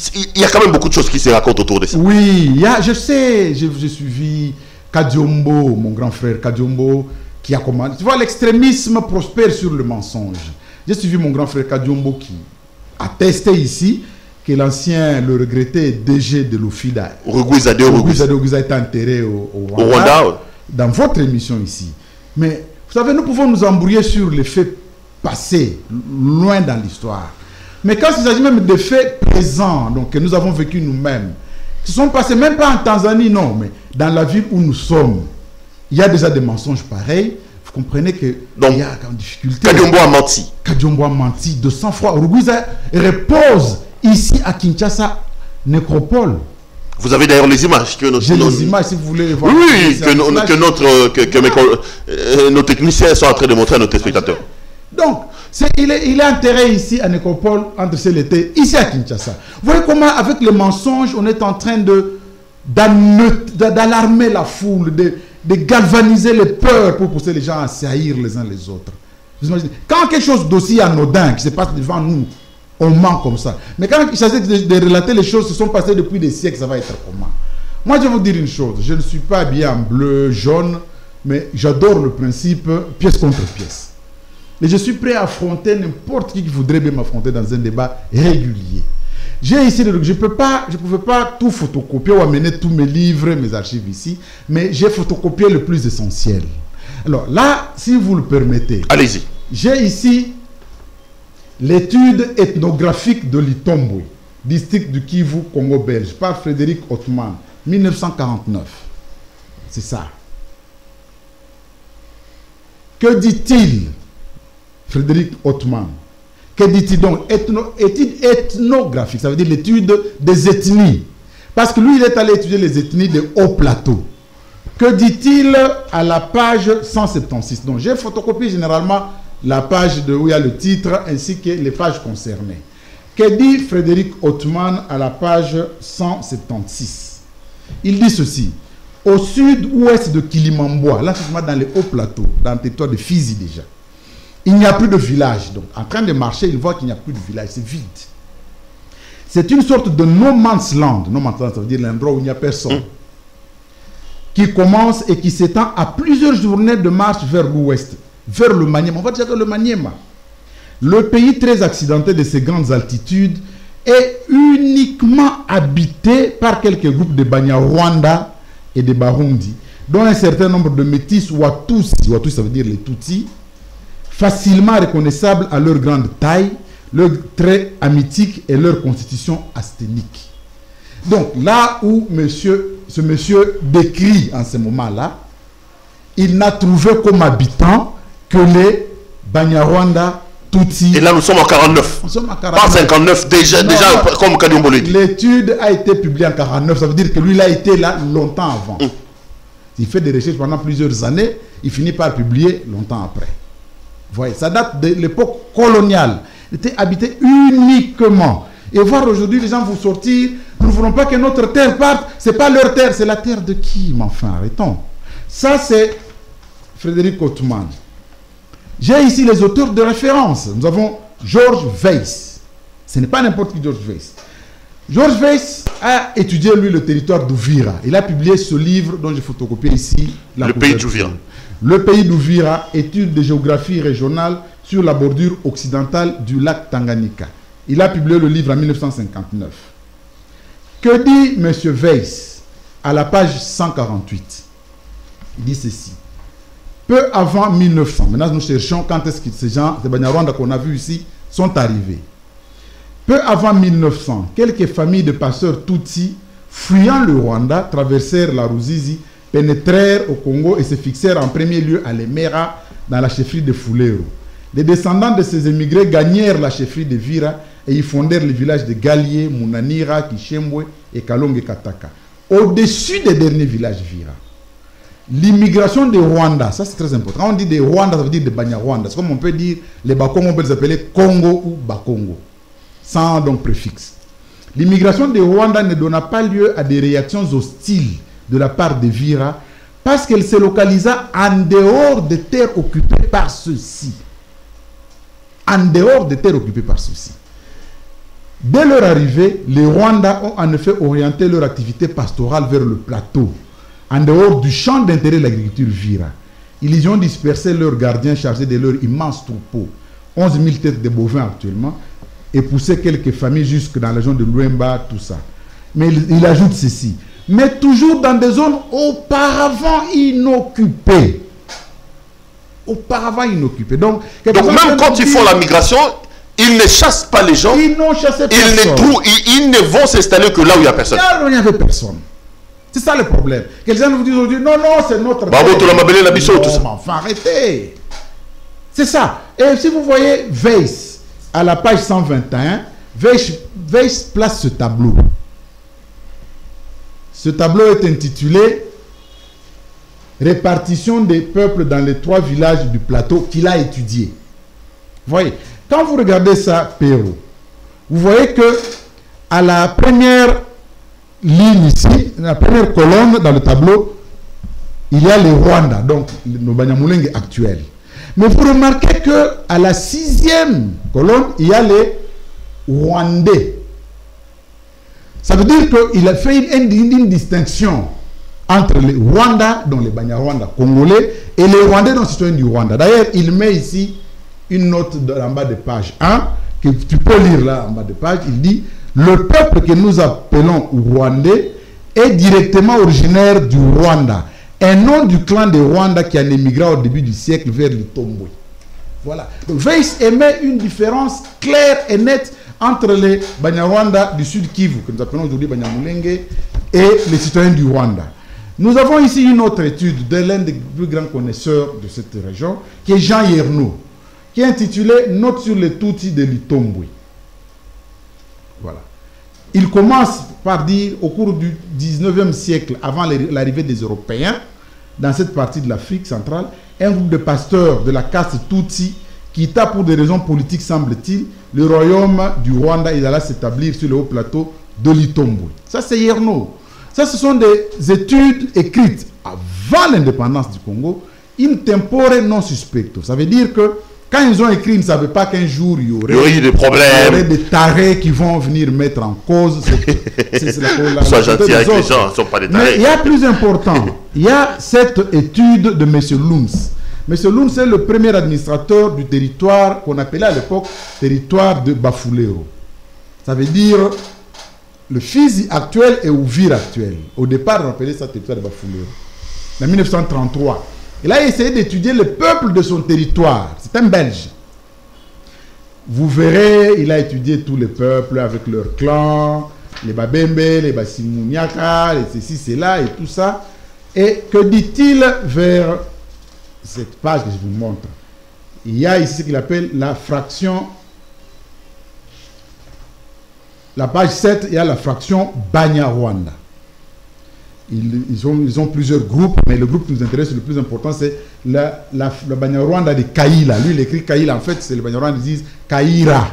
Speaker 2: il y a quand même beaucoup de choses qui se racontent autour de ça.
Speaker 3: Oui, il y a, je sais, j'ai suivi Kadiombo, mon grand frère Kadiombo, qui a commandé. Tu vois, l'extrémisme prospère sur le mensonge. J'ai suivi mon grand frère Kadiombo qui a testé ici que l'ancien, le regretté D G de l'Ofida,
Speaker 2: Rugwizade
Speaker 3: Rugwizade a été enterré au, au Rwanda, au Rwanda, dans votre émission ici. Mais vous savez, nous pouvons nous embrouiller sur les faits passés, loin dans l'histoire. Mais quand il s'agit même des faits présents, donc que nous avons vécu nous-mêmes, qui sont passés même pas en Tanzanie, non, mais dans la ville où nous sommes, il y a déjà des mensonges pareils. Vous comprenez que
Speaker 2: donc,
Speaker 3: il y a une difficulté.
Speaker 2: Kadiombo a menti.
Speaker 3: Kadiombo a menti de sang-froid. Rugwiza repose ici à Kinshasa, nécropole.
Speaker 2: Vous avez d'ailleurs les images que notre...
Speaker 3: J'ai les images si vous voulez les voir.
Speaker 2: Oui, que, no, que, notre, que, que mes, euh, nos techniciens sont en train de montrer à nos téléspectateurs.
Speaker 3: Donc, est, il, est, il est enterré ici à Nécropole, entre ces l'été, ici à Kinshasa. Vous voyez comment, avec les mensonges, on est en train de d'alarmer la foule, de, de galvaniser les peurs pour pousser les gens à s'haïr les uns les autres. Vous imaginez, quand quelque chose d'aussi anodin qui se passe devant nous, on ment comme ça. Mais quand il s'agit de, de relater les choses qui sont passées depuis des siècles, ça va être comment? Moi, je vais vous dire une chose. Je ne suis pas habillé en bleu, jaune, mais j'adore le principe pièce contre pièce. Et je suis prêt à affronter n'importe qui qui voudrait bien m'affronter dans un débat régulier. J'ai ici, je peux pas, je ne pouvais pas tout photocopier ou amener tous mes livres, mes archives ici, mais j'ai photocopié le plus essentiel. Alors là, si vous le permettez,
Speaker 2: allez-y.
Speaker 3: J'ai ici l'étude ethnographique de l'Itombwe, district du Kivu, Congo belge, par Frédéric Othman, mille neuf cent quarante-neuf. C'est ça. Que dit-il, Frédéric Othman? Que dit-il donc? Ethno, étude ethnographique, ça veut dire l'étude des ethnies. Parce que lui, il est allé étudier les ethnies des hauts plateaux. Que dit-il à la page cent soixante-seize? Donc, j'ai photocopié généralement la page de, où il y a le titre ainsi que les pages concernées. Que dit Frédéric Othman à la page cent soixante-seize? Il dit ceci. Au sud-ouest de Kilimamboa, là, c'est dans les hauts plateaux, dans le territoire de Fizi déjà, il n'y a plus de village. Donc, en train de marcher, il voit qu'il n'y a plus de village. C'est vide. C'est une sorte de no man's land. No man's land, ça veut dire l'endroit où il n'y a personne. Mmh. Qui commence et qui s'étend à plusieurs journées de marche vers l'ouest, vers le Maniema. On va dire que le Maniema, le pays très accidenté de ces grandes altitudes, est uniquement habité par quelques groupes de Banyarwanda et de Barundi, dont un certain nombre de métis Watusi, Watusi ça veut dire les Tutsis, facilement reconnaissables à leur grande taille, leur trait amitique et leur constitution asthénique. Donc là où monsieur, ce monsieur décrit en ce moment-là, il n'a trouvé comme habitants que les Banyarwanda, Tutsi.
Speaker 2: Et là nous sommes en quarante-neuf.
Speaker 3: Nous sommes en quarante-neuf.
Speaker 2: Pas cinquante-neuf, déjà, non, déjà comme Kadiombo l'a dit.
Speaker 3: L'étude a été publiée en quarante-neuf, ça veut dire que lui il a été là longtemps avant. Mmh. Il fait des recherches pendant plusieurs années, il finit par publier longtemps après. Vous voyez, ça date de l'époque coloniale. Il était habité uniquement. Et voir aujourd'hui les gens vous sortir, nous ne voulons pas que notre terre parte, ce n'est pas leur terre, c'est la terre de qui, mais enfin, arrêtons. Ça, c'est Frédéric Othman. J'ai ici les auteurs de référence. Nous avons George Weiss. Ce n'est pas n'importe qui, George Weiss. George Weiss a étudié, lui, le territoire d'Ouvira. Il a publié ce livre dont j'ai photocopié ici. La
Speaker 2: le pays d'Ouvira.
Speaker 3: Le pays d'Ouvira, étude de géographie régionale sur la bordure occidentale du lac Tanganyika. Il a publié le livre en mille neuf cent cinquante-neuf. Que dit M. Weiss à la page cent quarante-huit? Il dit ceci. Peu avant mille neuf cents, maintenant nous cherchons quand est-ce que ces gens, ces Banyarwanda qu'on a vus ici, sont arrivés. Peu avant mille neuf cents, quelques familles de passeurs Tutsis, fuyant le Rwanda, traversèrent la Ruzizi, pénétrèrent au Congo et se fixèrent en premier lieu à Lemera, dans la chefferie de Fulero. Les descendants de ces émigrés gagnèrent la chefferie de Vira et y fondèrent les villages de Galié, Munanira, Kishembwe et Kalonge Kataka. Au-dessus des derniers villages Vira. L'immigration des Rwanda, ça c'est très important. Quand on dit des Rwanda, ça veut dire des Banyarwanda. C'est comme on peut dire, les Bakongo, on peut les appeler Congo ou Bakongo, sans donc préfixe. L'immigration des Rwanda ne donna pas lieu à des réactions hostiles de la part des Vira parce qu'elle se localisa en dehors des terres occupées par ceux-ci. En dehors des terres occupées par ceux-ci. Dès leur arrivée, les Rwandais ont en effet orienté leur activité pastorale vers le plateau, en dehors du champ d'intérêt de l'agriculture Vira. Ils y ont dispersé leurs gardiens chargés de leurs immenses troupeaux, onze mille têtes de bovins actuellement, et poussé quelques familles jusque dans la région de Luemba, tout ça. Mais il, il ajoute ceci, mais toujours dans des zones auparavant inoccupées. Auparavant inoccupées. Donc,
Speaker 2: Donc même quand ils font la migration, ils ne chassent pas les gens.
Speaker 3: Ils n'ont chassé personne.
Speaker 2: Ils ne, trouvent, ils, ils ne vont s'installer que là où il n'y a personne.
Speaker 3: Là où il n'y avait personne. C'est ça le problème. Quelqu'un vous dit aujourd'hui, non, non, c'est notre...
Speaker 2: Bravo, tout le monde, la mission, tout ça.
Speaker 3: Enfin, arrêtez. C'est ça. Et si vous voyez Weiss, à la page cent vingt et un, Weiss, Weiss place ce tableau. Ce tableau est intitulé Répartition des peuples dans les trois villages du plateau qu'il a étudié. Vous voyez, quand vous regardez ça, Pérou, vous voyez que à la première ligne ici, la première colonne dans le tableau, il y a les Rwandais, donc nos Banyamulenge actuels. Mais vous remarquez que à la sixième colonne, il y a les Rwandais. Ça veut dire qu'il a fait une, une, une distinction entre les Rwandais, dont les Banyarwandais congolais, et les Rwandais, dont citoyens du Rwanda. D'ailleurs, il met ici une note de, en bas de page un, que tu peux lire là en bas de page. Il dit: le peuple que nous appelons Rwandais est directement originaire du Rwanda, un nom du clan des Rwandais qui en émigra au début du siècle vers l'Itombwe. Voilà. Donc Weiss émet une différence claire et nette entre les Banyarwanda du sud Kivu, que nous appelons aujourd'hui Banyamulenge, et les citoyens du Rwanda. Nous avons ici une autre étude de l'un des plus grands connaisseurs de cette région, qui est Jean Yerno, qui est intitulée Note sur les Tutsis de l'Itombwe. Voilà. Il commence par dire, au cours du dix-neuvième siècle, avant l'arrivée des Européens, dans cette partie de l'Afrique centrale, un groupe de pasteurs de la caste Tutsi quitta pour des raisons politiques, semble-t-il, le royaume du Rwanda et alla s'établir sur le haut plateau de l'Itombwe. Ça, c'est Yerno. Ça, ce sont des études écrites avant l'indépendance du Congo, in tempore non suspecto. Ça veut dire que quand ils ont écrit, ils ne savaient pas qu'un jour il y aurait,
Speaker 2: il y aurait des problèmes,
Speaker 3: il y aurait des tarés qui vont venir mettre en cause.
Speaker 2: Sois gentil avec les gens, ne sont pas des tarés.
Speaker 3: Mais il y a plus important. Il y a cette étude de M. Luns. M. Luns est le premier administrateur du territoire qu'on appelait à l'époque territoire de Bafulero. Ça veut dire le Fizi actuel et Uvira actuel. Au départ, on appelait ça territoire de Bafulero. En mille neuf cent trente-trois. Il a essayé d'étudier le peuple de son territoire. C'est un Belge. Vous verrez, il a étudié tous les peuples avec leurs clans, les Babembe, les Basimuniaka, les ceci, cela et tout ça. Et que dit-il vers cette page que je vous montre? Il y a ici ce qu'il appelle la fraction. La page sept, il y a la fraction Banyarwanda. Ils, ils, ont, ils ont plusieurs groupes, mais le groupe qui nous intéresse le plus important, c'est la, la, le Banyarwanda de Kaïla. Lui, il écrit Kaïla. En fait, c'est le Banyarwanda qui disent Kaïra.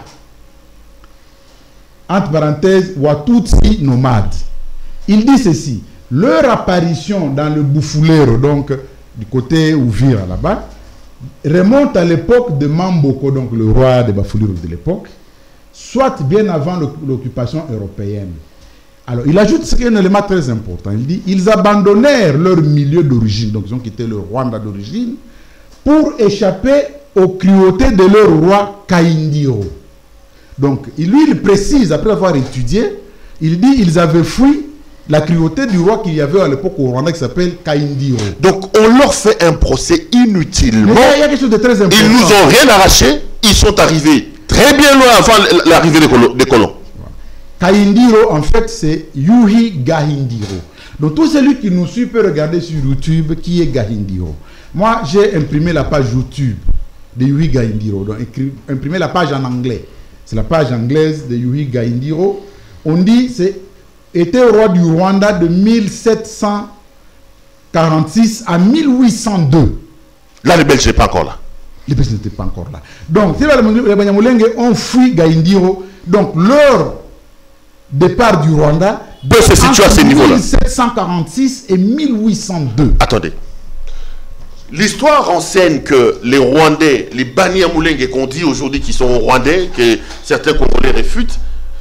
Speaker 3: Entre parenthèses, Watutsi nomade. Il dit ceci: leur apparition dans le Bufulero, donc du côté Uvira là-bas, remonte à l'époque de Mamboko, donc le roi des Bafulero de l'époque, soit bien avant l'occupation européenne. Alors, il ajoute ce qui est un élément très important. Il dit: ils abandonnèrent leur milieu d'origine, donc ils ont quitté le Rwanda d'origine, pour échapper aux cruautés de leur roi Kaindiro. Donc, lui, il précise, après avoir étudié, il dit: ils avaient fui la cruauté du roi qu'il y avait à l'époque au Rwanda qui s'appelle Kaindiro.
Speaker 2: Donc, on leur fait un procès inutilement.
Speaker 3: Mais il y a quelque chose de très important.
Speaker 2: Ils nous ont rien arraché. Ils sont arrivés très bien loin avant l'arrivée des colons. Des colons.
Speaker 3: Kaindiro, en fait, c'est Yuhi Gahindiro. Donc, tout celui qui nous suit peut regarder sur YouTube qui est Gahindiro. Moi, j'ai imprimé la page YouTube de Yuhi Gahindiro. Donc, imprimé la page en anglais. C'est la page anglaise de Yuhi Gahindiro. On dit c'est était roi du Rwanda de mille sept cent quarante-six à mille huit cent deux.
Speaker 2: Là, les Belges n'étaient pas encore là.
Speaker 3: Les Belges n'étaient pas encore là. Donc, les Banyamulenge ont fui Gahindiro. Donc, leur départ du Rwanda
Speaker 2: peut se situer à ce niveau-là.
Speaker 3: mille sept cent quarante-six et mille huit cent deux.
Speaker 2: Attendez. L'histoire renseigne que les Rwandais, les Banyamulenge qu'on dit aujourd'hui qui sont Rwandais, que certains Congolais réfutent,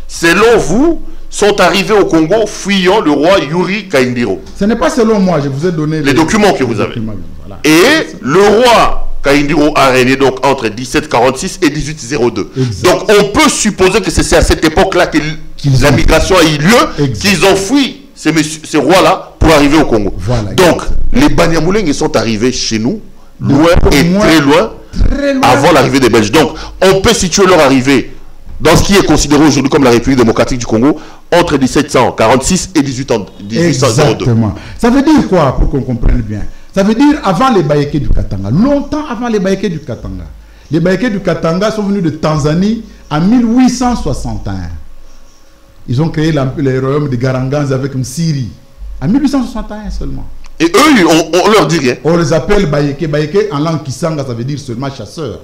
Speaker 2: selon vous, sont arrivés au Congo fuyant le roi Yuri Kaindiro.
Speaker 3: Ce n'est pas selon moi, je vous ai donné
Speaker 2: les,
Speaker 3: les
Speaker 2: documents que vous avez. Voilà. Et le roi Kaindiro a régné donc entre dix-sept quarante-six et dix-huit zéro deux. Donc on peut supposer que c'est à cette époque-là que la migration a eu lieu, qu'ils ont fui ces, ces rois-là pour arriver au Congo.
Speaker 3: Voilà,
Speaker 2: donc les Banyamulenge sont arrivés chez nous, loin et moins, très, loin, très loin, avant l'arrivée des Belges. Donc on peut situer leur arrivée dans ce qui est considéré aujourd'hui comme la République démocratique du Congo, entre dix-sept cent quarante-six et dix-huit cent zéro deux.
Speaker 3: Exactement. Ça veut dire quoi, pour qu'on comprenne bien? Ça veut dire avant les Bayékés du Katanga, longtemps avant les Bayékés du Katanga. Les Bayékés du Katanga sont venus de Tanzanie en mille huit cent soixante et un. Ils ont créé la, les royaumes de Garangans avec Msiri, en mille huit cent soixante et un seulement.
Speaker 2: Et eux, on, on leur dit rien.
Speaker 3: On les appelle Bayékés. Bayékés en langue Kisanga, ça veut dire seulement chasseurs.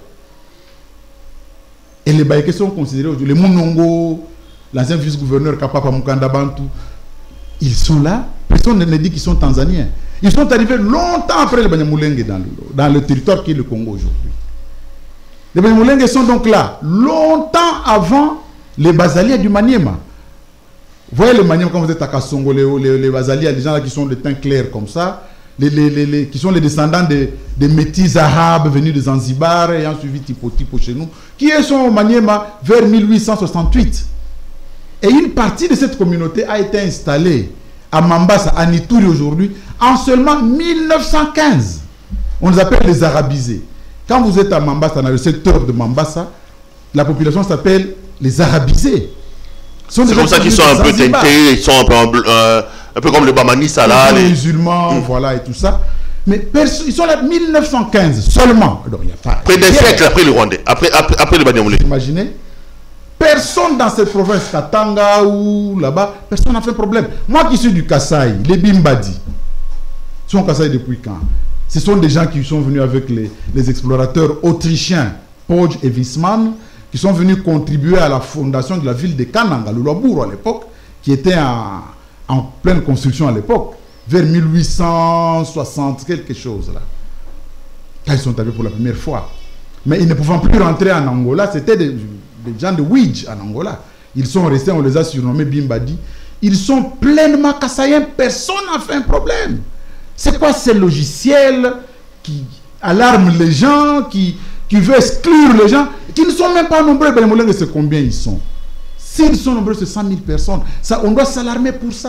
Speaker 3: Et les Bayékés sont considérés aujourd'hui, les Monongo, l'ancien vice-gouverneur Kapapa Mukanda Bantu, ils sont là. Personne ne dit qu'ils sont tanzaniens. Ils sont arrivés longtemps après les Banyamulenge dans le, dans le territoire qui est le Congo aujourd'hui. Les Banyamulenge sont donc là, longtemps avant les Bazalia du Maniema. Vous voyez les Maniema quand vous êtes à Kassongo, les, les, les Bazalia, les gens là qui sont de teint clair comme ça, les, les, les, les, qui sont les descendants des, des métis arabes venus de Zanzibar et ayant suivi Tipo Tipo chez nous, qui sont au Maniema vers mille huit cent soixante-huit. Et une partie de cette communauté a été installée à Mambasa, à Nituri aujourd'hui, en seulement mille neuf cent quinze. On les appelle les arabisés. Quand vous êtes à Mambasa, dans le secteur de Mambasa, la population s'appelle les arabisés.
Speaker 2: C'est comme ça qu'ils sont un peu teintés, ils sont un peu, euh, un peu comme le Bamanissa là.
Speaker 3: Les musulmans, mmh. voilà, et tout ça. Mais ils sont là mille neuf cent quinze seulement. Alors, il y a pas,
Speaker 2: Près d'un siècle après le Rwandais, après, après, après le Banyamulenge.
Speaker 3: Imaginez, personne dans cette province, Katanga ou là-bas, personne n'a fait problème. Moi qui suis du Kasaï, les Bimbadi, ils sont au Kasaï depuis quand? Ce sont des gens qui sont venus avec les, les explorateurs autrichiens, Pogge et Wiesmann, qui sont venus contribuer à la fondation de la ville de Kananga, le Lwaburo à l'époque, qui était en, en pleine construction à l'époque, vers mille huit cent soixante, quelque chose là. Quand ils sont arrivés pour la première fois. Mais ils ne pouvaient plus rentrer en Angola, c'était des, des gens de Ouidj en Angola. Ils sont restés, on les a surnommés Bimbadi. Ils sont pleinement kassaïens, personne n'a fait un problème. C'est quoi ces logiciels qui alarment les gens, qui, qui veulent exclure les gens, qui ne sont même pas nombreux? Ben, les c'est combien ils sont? S'ils sont nombreux, c'est cent mille personnes. Ça, on doit s'alarmer pour ça.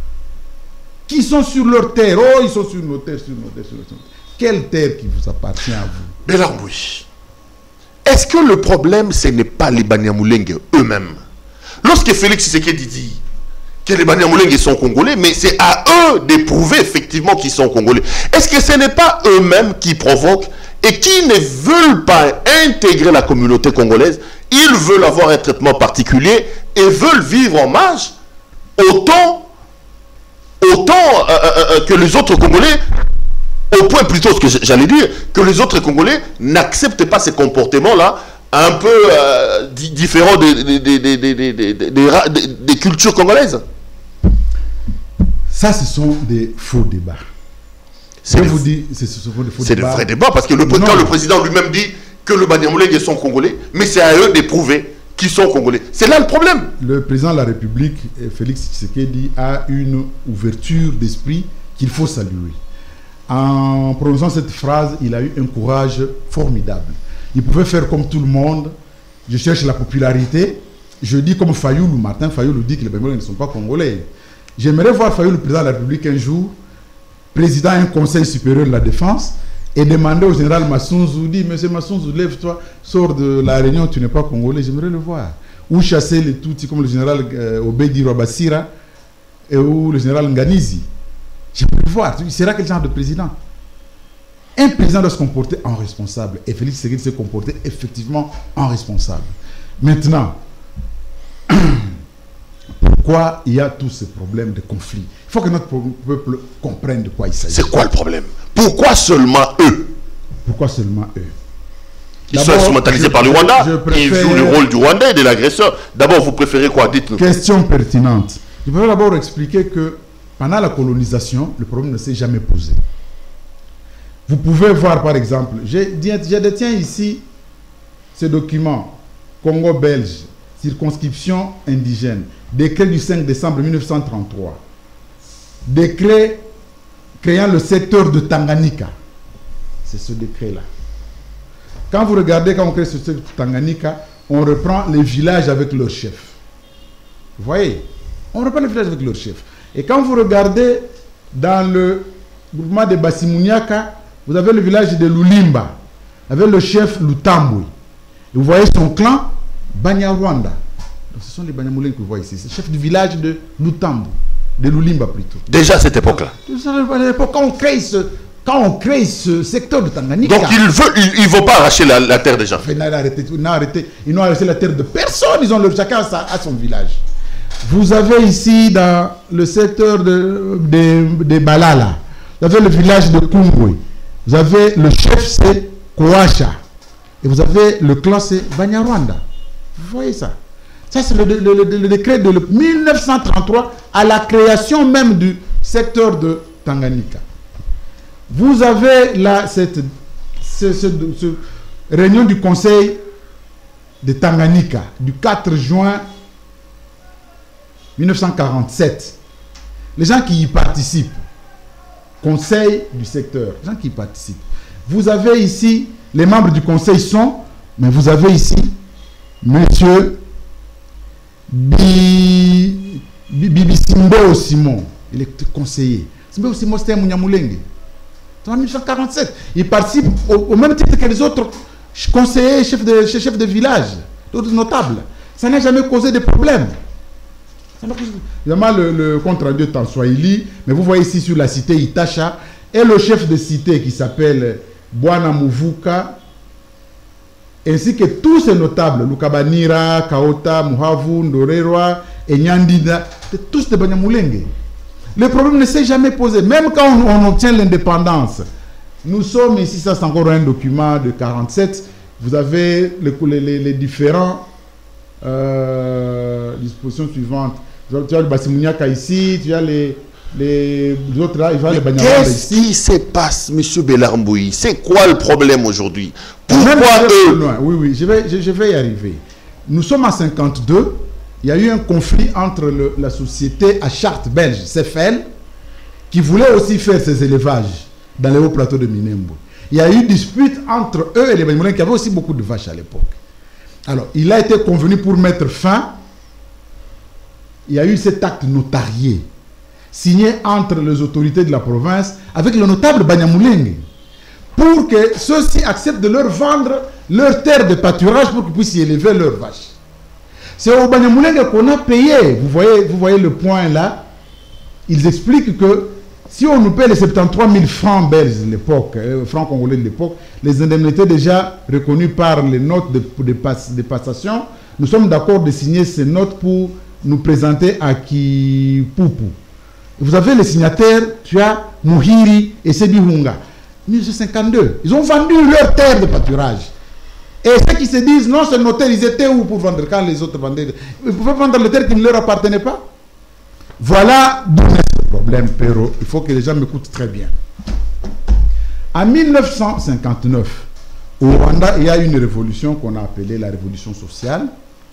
Speaker 3: Qui sont sur leur terre? Oh, ils sont sur nos terres, sur nos terres, sur nos terres. Quelle terre qui vous appartient à vous?
Speaker 2: Belarboui, est-ce que le problème, ce n'est pas les Banyamulenge eux-mêmes? Lorsque Félix Tshisekedi dit que les Banyamulenge sont congolais, mais c'est à eux d'éprouver effectivement qu'ils sont congolais. Est-ce que ce n'est pas eux-mêmes qui provoquent et qui ne veulent pas intégrer la communauté congolaise? Ils veulent avoir un traitement particulier et veulent vivre en marge autant, autant euh, euh, que les autres Congolais, au point plutôt, ce que j'allais dire, que les autres Congolais n'acceptent pas ces comportements-là un peu euh, différents des, des, des, des, des, des, des, des, des cultures congolaises.
Speaker 3: Ça, ce sont des faux débats.
Speaker 2: C'est le, le vrai débat, parce que le, quand le président lui-même dit que le Banyamulenge sont congolais, mais c'est à eux d'éprouver qu'ils sont congolais. C'est là le problème.
Speaker 3: Le président de la République, Félix Tshisekedi, a une ouverture d'esprit qu'il faut saluer. En prononçant cette phrase, il a eu un courage formidable. Il pouvait faire comme tout le monde. Je cherche la popularité. Je dis comme Fayoulou, Martin Fayoulou dit que les Banyamulenge ne sont pas congolais. J'aimerais voir Fayoulou, le président de la République, un jour, président d'un conseil supérieur de la défense, et demander au général Massounzou, dit, monsieur Massounzou, lève-toi, sors de la Réunion, tu n'es pas congolais. J'aimerais le voir. Ou chasser les Tutsis comme le général euh, Obedi Rwabasira et ou le général Nganizi. J'aimerais le voir. Il sera quel genre de président? Un président doit se comporter en responsable. Et Félix Tshisekedi s'est comporté effectivement en responsable. Maintenant, pourquoi il y a tous ces problèmes de conflit? Il faut que notre peuple comprenne de quoi il s'agit.
Speaker 2: C'est quoi le problème? Pourquoi seulement eux?
Speaker 3: Pourquoi seulement eux?
Speaker 2: Ils sont instrumentalisés par le Rwanda. Ils jouent le rôle du Rwanda et de l'agresseur. D'abord, vous préférez quoi? Dites-nous.
Speaker 3: Question pertinente. Je voudrais d'abord expliquer que pendant la colonisation, le problème ne s'est jamais posé. Vous pouvez voir par exemple, je détiens ici ce document Congo belge circonscription indigène. Décret du cinq décembre mille neuf cent trente-trois. Décret créant le secteur de Tanganyika. C'est ce décret-là. Quand vous regardez, quand on crée ce secteur de Tanganyika, on reprend les villages avec leurs chefs. Vous voyez? On reprend les villages avec leurs chefs. Et quand vous regardez dans le groupement de Basimuniaka, vous avez le village de Lulimba, avec le chef Lutambwe. Et vous voyez son clan, Banyarwanda. Donc, ce sont les Banyamulènes que vous voyez ici. C'est le chef du village de Lutambwe, de Lulimba plutôt.
Speaker 2: Déjà à cette époque-là.
Speaker 3: À l'époque, quand on crée ce, quand on crée ce secteur de Tanganyika.
Speaker 2: Donc ils ne veulent, ils, ils vont pas arracher la, la terre des gens.
Speaker 3: Ils n'ont arrêté, arrêté, ils n'ont arrêté la terre de personne. Ils ont le, chacun à, sa, à son village. Vous avez ici dans le secteur de, de, de Balala, vous avez le village de Kumbwe. Vous avez le chef, c'est Kouacha. Et vous avez le clan, c'est Banyarwanda. Vous voyez ça? Ça, c'est le, le, le, le décret de mille neuf cent trente-trois à la création même du secteur de Tanganyika. Vous avez là cette, ce, ce, ce réunion du conseil de Tanganyika du quatre juin mille neuf cent quarante-sept. Les gens qui y participent, conseil du secteur, les gens qui y participent. Vous avez ici, les membres du conseil sont, mais vous avez ici, monsieur Bibi Simbo Simon, il est conseiller. Simbo Simon, c'était un Munyamulenge. En mille neuf cent quarante-sept, il participe au, au même titre que les autres conseillers, chefs de, chefs de village, d'autres notables. Ça n'a jamais causé de problème. Évidemment, le, le compte rendu est en Swahili, mais vous voyez ici sur la cité Itacha, et le chef de cité qui s'appelle Bwana Muvuka, ainsi que tous ces notables, Lukabanira, Kaota, Muhavu, Ndorerwa, et Nyandida, c'est tous des Banyamulenge. Le problème ne s'est jamais posé, même quand on, on obtient l'indépendance. Nous sommes ici, ça c'est encore un document de quarante-sept, vous avez les, les, les différents euh, dispositions suivantes. Tu as le Basimuniaka ici, tu as les, les autres là, il y a les Banyarwanda ici.
Speaker 2: Qu'est-ce qui se passe, M. Bellarmboui? C'est quoi le problème aujourd'hui? Pourquoi eux?
Speaker 3: Loin. Oui, oui, je vais, je, je vais y arriver. Nous sommes en cinquante-deux, il y a eu un conflit entre le, la société à charte belge, C F L, qui voulait aussi faire ses élevages dans les hauts plateaux de Minembwe. Il y a eu une dispute entre eux et les Banyamulenge qui avaient aussi beaucoup de vaches à l'époque. Alors, il a été convenu pour mettre fin. Il y a eu cet acte notarié signé entre les autorités de la province avec le notable Banyamulenge pour que ceux-ci acceptent de leur vendre leur terre de pâturage pour qu'ils puissent y élever leurs vaches. C'est au Banyamulenge qu'on a payé. Vous voyez, vous voyez le point là. Ils expliquent que si on nous paie les soixante-treize mille francs belges de l'époque, euh, francs congolais de l'époque, les indemnités déjà reconnues par les notes de, de, pass, de passation, nous sommes d'accord de signer ces notes pour nous présenter à Kipupu. Vous avez les signataires, tu as Muhiri et Sebi Hunga. mille neuf cent cinquante-deux, ils ont vendu leur terre de pâturage. Et ceux qui se disent, non, c'est notaire, ils étaient où pour vendre quand les autres vendaient? Ils pouvaient vendre les terres qui ne leur appartenaient pas. Voilà d'où est le problème, Pero. Il faut que les gens m'écoutent très bien. En mille neuf cent cinquante-neuf, au Rwanda, il y a eu une révolution qu'on a appelée la révolution sociale,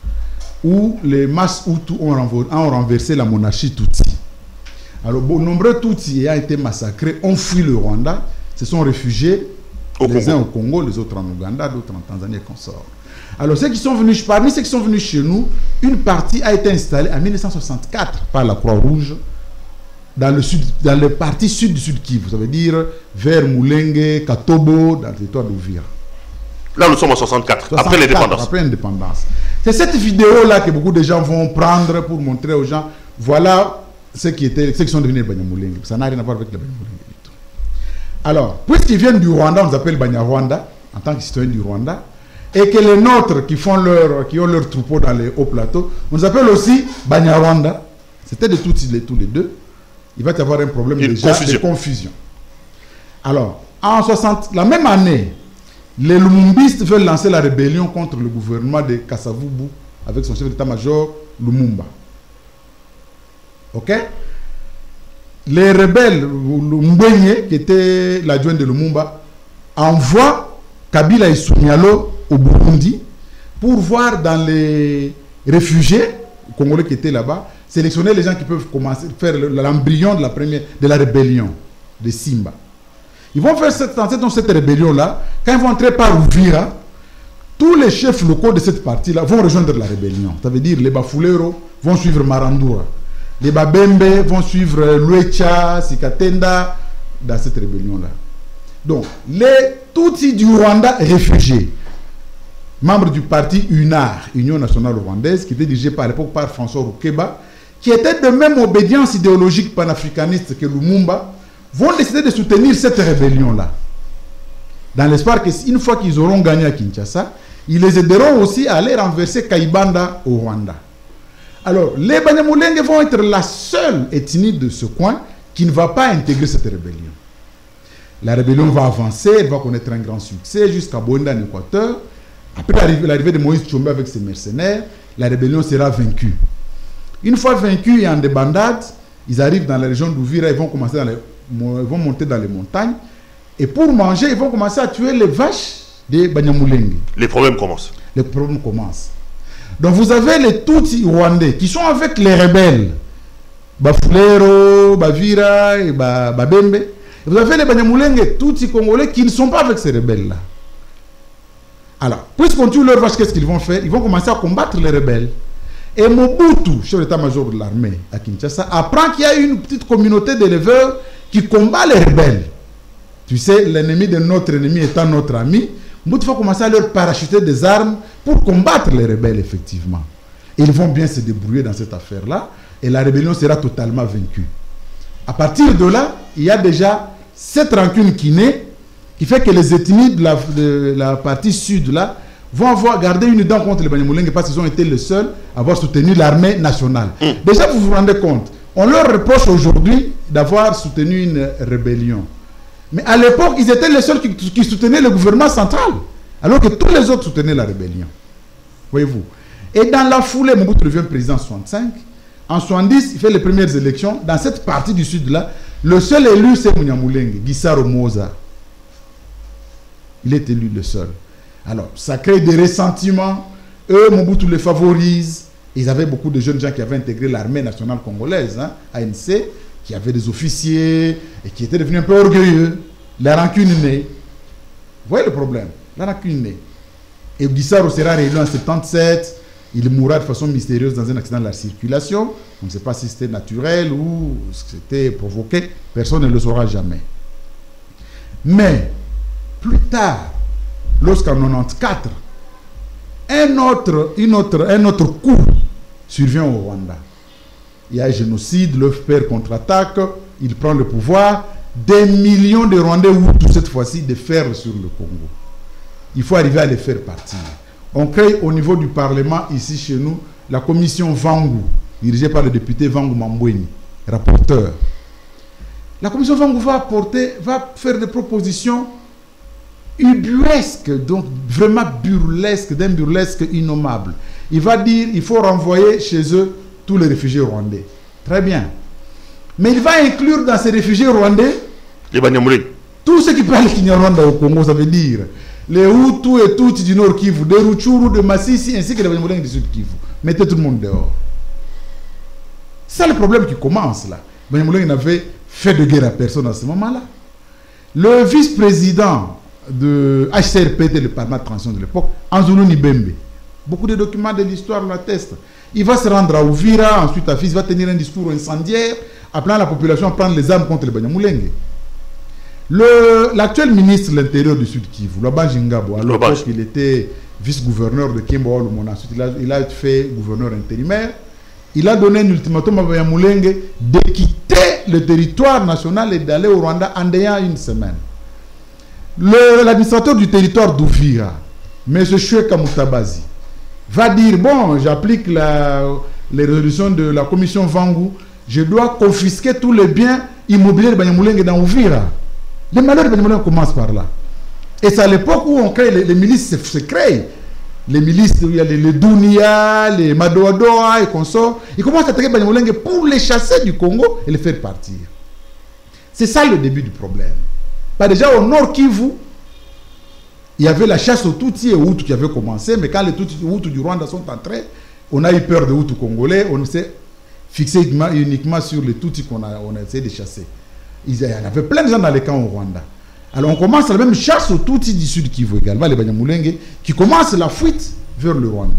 Speaker 3: où les masses Hutus ont, ont renversé la monarchie Tutsi. Alors, bon, nombreux Tutsis ayant été massacrés ont fui le Rwanda, se sont réfugiés, au les Congo. Uns au Congo, les autres en Ouganda, d'autres en Tanzanie et consorts. Alors, ceux qui sont venus, parmi ceux qui sont venus chez nous, une partie a été installée en mille neuf cent soixante-quatre par la Croix-Rouge dans le sud, dans le parti sud du Sud Kivu, ça veut dire vers Mulenge, Katobo, dans le territoire d'Ouvira.
Speaker 2: Là, nous sommes en soixante-quatre, soixante-quatre après l'indépendance.
Speaker 3: Après l'indépendance. C'est cette vidéo-là que beaucoup de gens vont prendre pour montrer aux gens, voilà ceux qui, étaient, ceux qui sont devenus les Banyamulenge. Ça n'a rien à voir avec les Banyamulenge du tout. Alors, puisqu'ils viennent du Rwanda, on les appelle Banyarwanda, en tant que citoyens du Rwanda, et que les nôtres qui, font leur, qui ont leur troupeau dans les hauts plateaux, on les appelle aussi Banyarwanda. C'était de tous les, tous les deux. Il va y avoir un problème déjà confusion. de confusion. Alors, en soixante, la même année, les Lumumbistes veulent lancer la rébellion contre le gouvernement de Kasavubu avec son chef d'état-major Lumumba. Ok? Les rebelles, Mbwenye, qui était l'adjoint de Lumumba, envoient Kabila et Soumialo au Burundi pour voir dans les réfugiés congolais qui étaient là-bas, sélectionner les gens qui peuvent commencer à faire l'embryon de la première de la rébellion de Simba. Ils vont faire cette, dans cette rébellion-là. Quand ils vont entrer par Uvira, tous les chefs locaux de cette partie-là vont rejoindre la rébellion. Ça veut dire les Bafulero vont suivre Marandura. Les Babembe vont suivre Luecha, Sikatenda dans cette rébellion-là. Donc, les Tutsis du Rwanda réfugiés, membres du parti U N A R, Union nationale rwandaise, qui était dirigé par l'époque par François Rukeba, qui était de même obédience idéologique panafricaniste que Lumumba, vont décider de soutenir cette rébellion-là. Dans l'espoir qu'une fois qu'ils auront gagné à Kinshasa, ils les aideront aussi à aller renverser Kaibanda au Rwanda. Alors, les Banyamulenge vont être la seule ethnie de ce coin qui ne va pas intégrer cette rébellion. La rébellion va avancer, elle va connaître un grand succès jusqu'à Bouenda en Équateur. Après l'arrivée de Moïse Tchombe avec ses mercenaires, la rébellion sera vaincue. Une fois vaincue et en débandade, ils arrivent dans la région d'Ouvira, ils vont commencer dans les, ils vont monter dans les montagnes. Et pour manger, ils vont commencer à tuer les vaches des Banyamulenge.
Speaker 2: Les problèmes commencent.
Speaker 3: Les problèmes commencent. Donc vous avez les Tutsis rwandais qui sont avec les rebelles. Bafulero, Bavira et Babembe. Vous avez les Banyamulenge, Tutsis congolais qui ne sont pas avec ces rebelles-là. Alors, puisqu'on tue leurs vaches, qu'est-ce qu'ils vont faire? Ils vont commencer à combattre les rebelles. Et Mobutu, chef d'état-major de l'armée à Kinshasa, apprend qu'il y a une petite communauté d'éleveurs qui combat les rebelles. Tu sais, l'ennemi de notre ennemi étant notre ami, Mobutu va commencer à leur parachuter des armes pour combattre les rebelles, effectivement. Et ils vont bien se débrouiller dans cette affaire-là, et la rébellion sera totalement vaincue. À partir de là, il y a déjà cette rancune qui naît, qui fait que les ethnies de la, de la partie sud là vont avoir gardé une dent contre les Banyamulenge parce qu'ils ont été les seuls à avoir soutenu l'armée nationale. Mmh. Déjà, vous vous rendez compte, on leur reproche aujourd'hui d'avoir soutenu une rébellion. Mais à l'époque, ils étaient les seuls qui, qui soutenaient le gouvernement central, alors que tous les autres soutenaient la rébellion. Voyez-vous. Et dans la foulée, Mobutu devient président en soixante-cinq. En soixante-dix, il fait les premières élections. Dans cette partie du sud là, le seul élu, c'est Munyamulenge, Gisaro Moza. Il est élu le seul. Alors, ça crée des ressentiments. Eux, Mobutu les favorise. Ils avaient beaucoup de jeunes gens qui avaient intégré l'armée nationale congolaise, hein, A N C, qui avaient des officiers et qui étaient devenus un peu orgueilleux. La rancune naît. Vous voyez le problème? La rancune naît. Et Gisaro sera réélu en soixante-dix-sept. Il mourra de façon mystérieuse dans un accident de la circulation. On ne sait pas si c'était naturel ou c'était provoqué. Personne ne le saura jamais. Mais, plus tard, lorsqu'en quatre-vingt-quatorze, un autre, une autre, un autre coup survient au Rwanda. Il y a un génocide, le F P R contre-attaque, il prend le pouvoir. Des millions de Rwandais Hutus, cette fois-ci, de fer sur le Congo. Il faut arriver à les faire partir. On crée au niveau du Parlement, ici chez nous, la commission Vangu, dirigée par le député Vangu Mambweni, rapporteur. La commission Vangu va apporter, va faire des propositions ubuesques, donc vraiment burlesques, d'un burlesque innommable. Il va dire il faut renvoyer chez eux tous les réfugiés rwandais. Très bien. Mais il va inclure dans ces réfugiés rwandais
Speaker 2: les Banyamulenge.
Speaker 3: Tous ceux qui parlent Kinyarwanda au Congo, ça veut dire les Hutus et Tutsis du Nord Kivu, des Rutshuru, de Massissi, ainsi que les Banyamulenge du Sud Kivu. Mettez tout le monde dehors. C'est le problème qui commence là. Banyamulenge n'avait fait de guerre à personne à ce moment-là. Le vice-président de H C R P, le Parlement de transition de l'époque, Anzulu Nibembe. Beaucoup de documents de l'histoire l'attestent. Il va se rendre à Uvira, ensuite à Fils, il va tenir un discours incendiaire, appelant la population à prendre les armes contre les Banyamulenge. L'actuel ministre de l'Intérieur du Sud Kivu, Laban Jingabo, à l'époque il était vice-gouverneur de Kimbo Olumona, ensuite il a, il a fait gouverneur intérimaire, il a donné un ultimatum à Banyamulenge de quitter le territoire national et d'aller au Rwanda en ayant une semaine. L'administrateur du territoire d'Ouvira, M. Choueka Moutabazi, va dire, bon, j'applique les résolutions de la commission Vangu, je dois confisquer tous les biens immobiliers de Banyamulenge dans Ouvira. Les malheurs de Banyamulenge commencent par là. Et c'est à l'époque où on crée, les, les milices se, se créent. Les milices, il y a les, les Dounia, les Madoadoa et consorts. Ils commencent à attaquer Banyamulenge pour les chasser du Congo et les faire partir. C'est ça le début du problème. Bah déjà au Nord Kivu, il y avait la chasse aux Tutsis et aux Hutus qui avait commencé, mais quand les Tutsis et Hutus du Rwanda sont entrés, on a eu peur de Hutus congolais, on s'est fixé uniquement, uniquement sur les Tutsis qu'on a, on a essayé de chasser. Il y en avait plein de gens dans les camps au Rwanda. Alors on commence la même chasse aux Tutsis du Sud Kivu également, les Banyamulenge, qui commencent la fuite vers le Rwanda.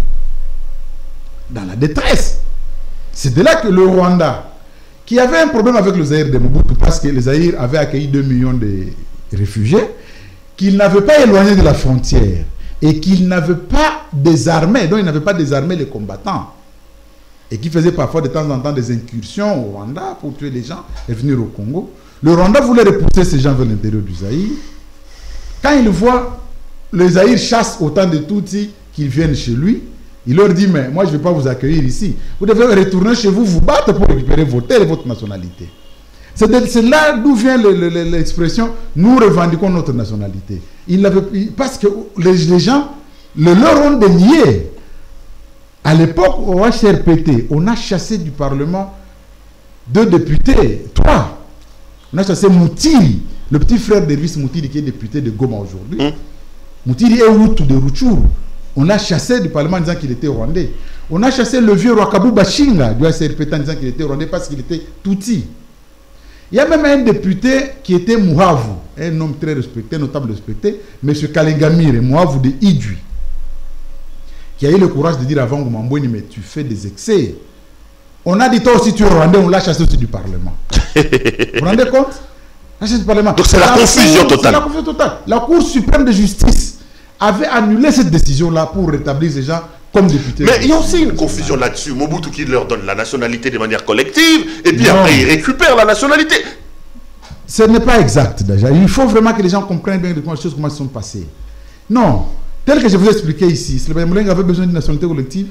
Speaker 3: Dans la détresse. C'est de là que le Rwanda, qui avait un problème avec le Zaïre de Mobutu, parce que le Zaïre avait accueilli deux millions de réfugiés, qu'il n'avait pas éloigné de la frontière, et qu'il n'avait pas désarmé, donc il n'avait pas désarmé les combattants, et qui faisait parfois de temps en temps des incursions au Rwanda pour tuer les gens et venir au Congo. Le Rwanda voulait repousser ces gens vers l'intérieur du Zaïre. Quand il voit le Zaïre chasse autant de Tutsis qu'ils viennent chez lui, il leur dit, mais moi je ne vais pas vous accueillir ici. Vous devez retourner chez vous, vous battre pour récupérer vos terres et votre nationalité. C'est là d'où vient l'expression « nous revendiquons notre nationalité ». Parce que les, les gens le leur ont dénié. À l'époque, au H R P T, on a chassé du Parlement deux députés, trois. On a chassé Moutiri, le petit frère d'Elvis Moutiri qui est député de Goma aujourd'hui. Mmh. Moutiri est Hutu de Rutshuru. On l'a chassé du Parlement en disant qu'il était rwandais. On a chassé le vieux Rwakabu Bashinga du H R P T en disant qu'il était rwandais parce qu'il était Tutsi. Il y a même un député qui était Mouhavu, un homme très respecté, notable respecté, M. Kalengamire, Mouhavu de Idui, qui a eu le courage de dire avant Goumambouini, mais tu fais des excès. On a dit toi aussi tu es rwandais, on l'a chassé aussi du Parlement. Vous vous rendez compte? Du Parlement.
Speaker 2: Donc c'est la, la confusion cour, totale.
Speaker 3: La confusion totale. La Cour suprême de justice avait annulé cette décision-là pour rétablir ces gens comme députés.
Speaker 2: Mais il y a aussi une confusion là-dessus. Mobutu qui leur donne la nationalité de manière collective, et puis non. Après il récupère la nationalité.
Speaker 3: Ce n'est pas exact déjà. Il faut vraiment que les gens comprennent bien comment les choses comment elles sont passées. Non. Tel que je vous ai expliqué ici, les Banyamulenge avaient besoin d'une nationalité collective.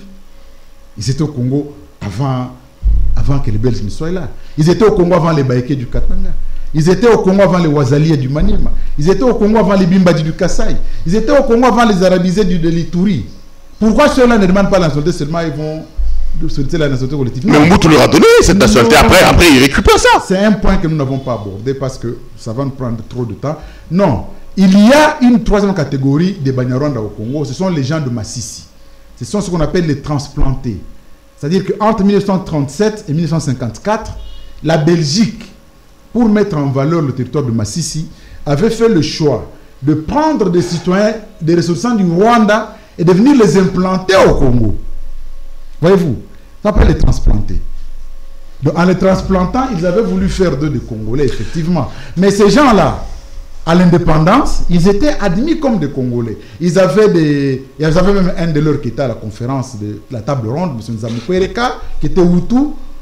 Speaker 3: Ils étaient au Congo avant, avant que les Belges ne soient là. Ils étaient au Congo avant les Baïké du Katanga. Ils étaient au Congo avant les Ouazaliers du Maniema. Ils étaient au Congo avant les Bimbadi du Kasaï. Ils étaient au Congo avant les Arabisés du de l'Ituri. Pourquoi ceux-là ne demandent pas la nationalité seulement ils vont solliciter la nationalité collective?
Speaker 2: Mais Mobutu leur a donné cette nationalité. Non, après, après, ils récupèrent ça.
Speaker 3: C'est un point que nous n'avons pas abordé parce que ça va nous prendre trop de temps. Non. Il y a une troisième catégorie des Banyarwanda au Congo. Ce sont les gens de Massissi. Ce sont ce qu'on appelle les transplantés. C'est-à-dire qu'entre mille neuf cent trente-sept et mille neuf cent cinquante-quatre, la Belgique, pour mettre en valeur le territoire de Massissi, avait fait le choix de prendre des citoyens, des ressortissants du Rwanda et de venir les implanter au Congo. Voyez-vous, ça s'appelle les transplantés. Donc, en les transplantant, ils avaient voulu faire d'eux des Congolais, effectivement. Mais ces gens-là, à l'indépendance, ils étaient admis comme des Congolais. Ils avaient des... Ils avaient même un de leurs qui était à la conférence de la table ronde, M. Nzamukwereka, qui était Hutu.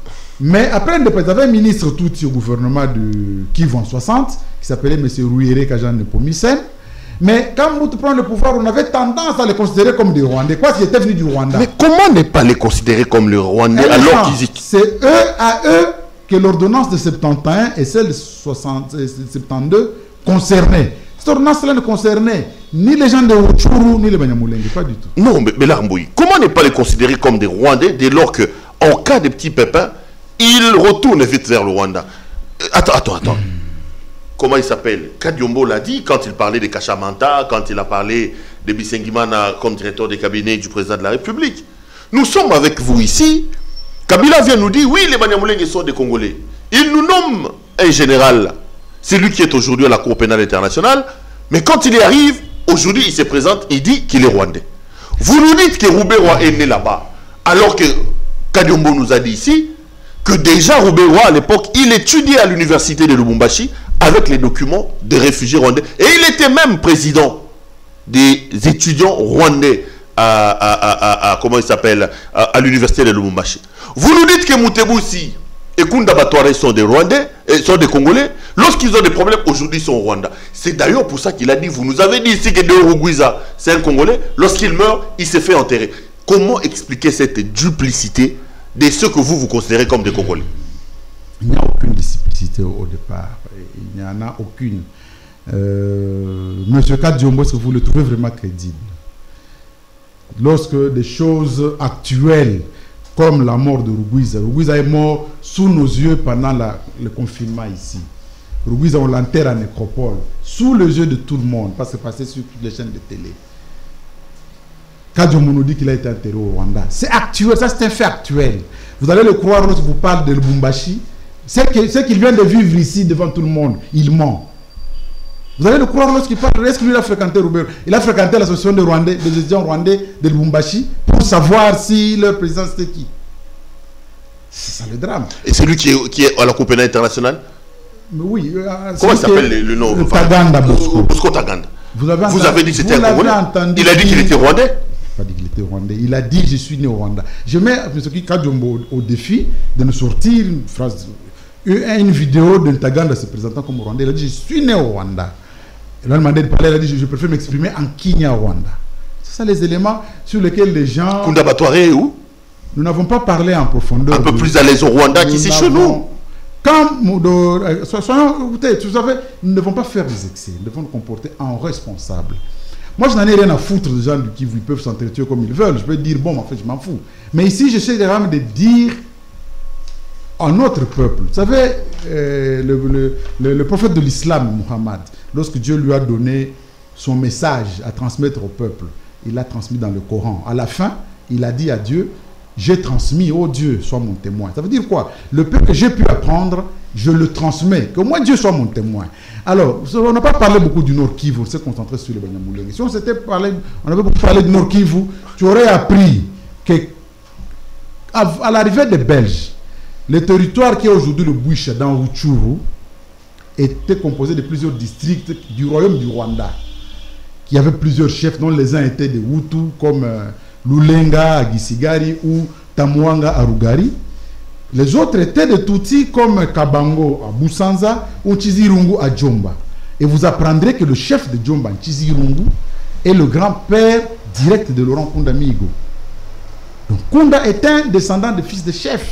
Speaker 3: Mais après l'indépendance, il y avait un ministre Tutsi au gouvernement de Kivu en soixante, qui s'appelait M. Ruyere Kajan Nepomisen. Mais quand Mobutu prend le pouvoir, on avait tendance à les considérer comme des Rwandais. Quoi qu'ils étaient venus du Rwanda.
Speaker 2: Mais comment ne pas les considérer comme les Rwandais alors qu'ils...
Speaker 3: C'est eux à eux que l'ordonnance de soixante et un et celle de soixante-douze concernaient. Cette ordonnance-là ne concernait ni les gens de Rutshuru, ni les Banyamulenge, pas du tout.
Speaker 2: Non, mais, mais là, Mbouy, comment ne pas les considérer comme des Rwandais dès lors que, en cas de petits pépins, ils retournent vite vers le Rwanda? Attends, attends, attends. Mm. Comment il s'appelle? Kadiombo l'a dit quand il parlait de Kachamanta, quand il a parlé de Bisengimana comme directeur des cabinets du président de la République. Nous sommes avec vous ici. Kabila vient nous dire, oui, les Banyamulenge sont des Congolais. Il nous nomme un général. C'est lui qui est aujourd'hui à la Cour pénale internationale. Mais quand il y arrive, aujourd'hui, il se présente, il dit qu'il est rwandais. Vous nous dites que Roubaix-Roy est né là-bas. Alors que Kadiombo nous a dit ici que déjà Roubaix-Roy, à l'époque, il étudiait à l'université de Lubumbashi avec les documents des réfugiés rwandais. Et il était même président des étudiants rwandais à, à, à, à, à comment il s'appelle, à, à l'université de Lubumbashi. Vous nous dites que Moutebusi et Kunda Batware sont des Rwandais, sont des Congolais. Lorsqu'ils ont des problèmes, aujourd'hui, ils sont au Rwanda. C'est d'ailleurs pour ça qu'il a dit, vous nous avez dit ici que Deo Rugwiza, c'est un Congolais. Lorsqu'il meurt, il s'est fait enterrer. Comment expliquer cette duplicité de ceux que vous, vous considérez comme des Congolais?
Speaker 3: Il n'y a aucune duplicité au, au départ. Il n'y en a aucune. Euh, Monsieur Kadiombo, est-ce que vous le trouvez vraiment crédible? Lorsque des choses actuelles, comme la mort de Rugwiza. Rugwiza est mort sous nos yeux pendant la, le confinement ici. Rugwiza, on l'enterre à Nécropole, sous les yeux de tout le monde, parce que c'est passé sur toutes les chaînes de télé. Kadjombo nous dit qu'il a été enterré au Rwanda. C'est actuel, ça c'est un fait actuel. Vous allez le croire lorsque vous parle de Lubumbashi. C'est qu'il vient de vivre ici devant tout le monde. Il ment. Vous allez le croire lorsqu'il parle. Est-ce qu'il a fréquenté Roubert? Il a fréquenté l'association des Rwandais, des étudiants rwandais de Lubumbashi pour savoir si leur président c'était qui. C'est ça le drame.
Speaker 2: Et c'est lui qui est, qui est à la Coupe pénale internationale?
Speaker 3: Mais oui. Euh,
Speaker 2: Comment il s'appelle le, le nom?
Speaker 3: Taganda Bosco.
Speaker 2: Bosco Taganda.
Speaker 3: Vous avez,
Speaker 2: vous avez dit que c'était un Congolais. Il a dit qu'il était rwandais.
Speaker 3: Pas dit qu'il était rwandais. Il a dit je suis né au Rwanda. Je mets M. Kadjombo au défi de nous sortir une phrase, une vidéo de Taganda se présentant comme rwandais. Il a dit je suis né au Rwanda. Il a demandé de parler. Il a dit je préfère m'exprimer en Kinya Rwanda. C'est ça les éléments sur lesquels les gens.
Speaker 2: Kunda Batware est où?
Speaker 3: Nous n'avons pas parlé en profondeur.
Speaker 2: Un peu plus à l'aise au Rwanda qu'ici chez nous.
Speaker 3: Quand nous, soyons, écoutez, vous savez, nous ne devons pas faire des excès, nous devons nous comporter en responsable. Moi, je n'en ai rien à foutre des gens qui peuvent s'entretuer comme ils veulent. Je peux dire, bon, en fait, je m'en fous. Mais ici, j'essaie vraiment de dire à notre peuple. Vous savez, euh, le, le, le, le prophète de l'islam, Muhammad, lorsque Dieu lui a donné son message à transmettre au peuple, il l'a transmis dans le Coran. À la fin, il a dit à Dieu, j'ai transmis, oh Dieu, sois mon témoin. Ça veut dire quoi? Le peu que j'ai pu apprendre, je le transmets. Que moi, Dieu soit mon témoin. Alors, on n'a pas parlé beaucoup du Nord Kivu, on s'est concentré sur le Banyamulenge. Si on s'était parlé, on avait beaucoup parlé du Nord Kivu, tu aurais appris que à, à l'arrivée des Belges, le territoire qui est aujourd'hui le Bouicha dans Rutshuru était composé de plusieurs districts du royaume du Rwanda, qui avaient plusieurs chefs, dont les uns étaient des Hutus, comme euh, Lulenga à Gisigari ou Tamwanga à Rugari. Les autres étaient des Tutsis comme Kabango à Busanza ou Chizirungu à Djomba. Et vous apprendrez que le chef de Djomba, Chizirungu, est le grand-père direct de Laurent Kunda Migo. Donc Kunda est un descendant de fils de chef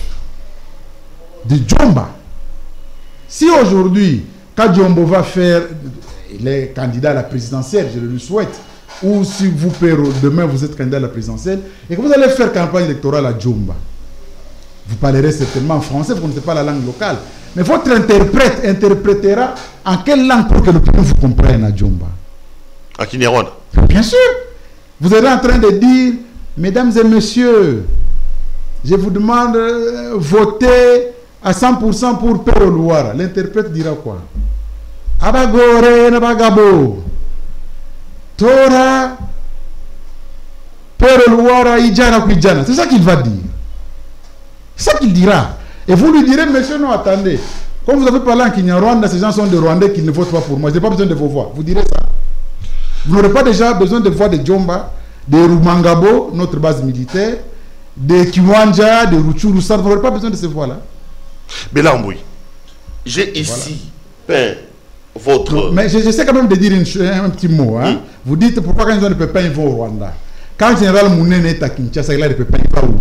Speaker 3: de Djomba. Si aujourd'hui, quand Djombo va faire, il est candidat à la présidentielle, je le lui souhaite, ou si vous, Péro, demain vous êtes candidat à la présidentielle, et que vous allez faire campagne électorale à Djomba, vous parlerez certainement en français, vous ne connaissez pas la langue locale. Mais votre interprète interprétera en quelle langue pour que le peuple vous comprenne à Djomba.
Speaker 2: À Kinyarwanda.
Speaker 3: Bien sûr. Vous êtes en train de dire, mesdames et messieurs, je vous demande de voter à cent pour cent pour Péro Louara. L'interprète dira quoi? Abagore Nabagabo. Tora Péro Louara Ijana Kwijana. C'est ça qu'il va dire. C'est ça qu'il dira. Et vous lui direz, monsieur, non, attendez. Comme vous avez parlé en Kinyarwanda, ces gens sont des Rwandais qui ne votent pas pour moi. Je n'ai pas besoin de vos voix. Vous direz ça. Vous n'aurez pas déjà besoin de voix de Djomba, de Rumangabo, notre base militaire, de Kiwanja, de Rutshuru. Vous n'aurez pas besoin de ces voix-là.
Speaker 2: Mais là, oui. J'ai ici voilà. peint votre...
Speaker 3: Donc, mais j'essaie quand même de dire une, un petit mot. Hein. Oui. Vous dites pourquoi quand ils ont des pépins, ils vont au Rwanda. Quand le général Mounene est à Kinshasa, il a des pépins, il va où?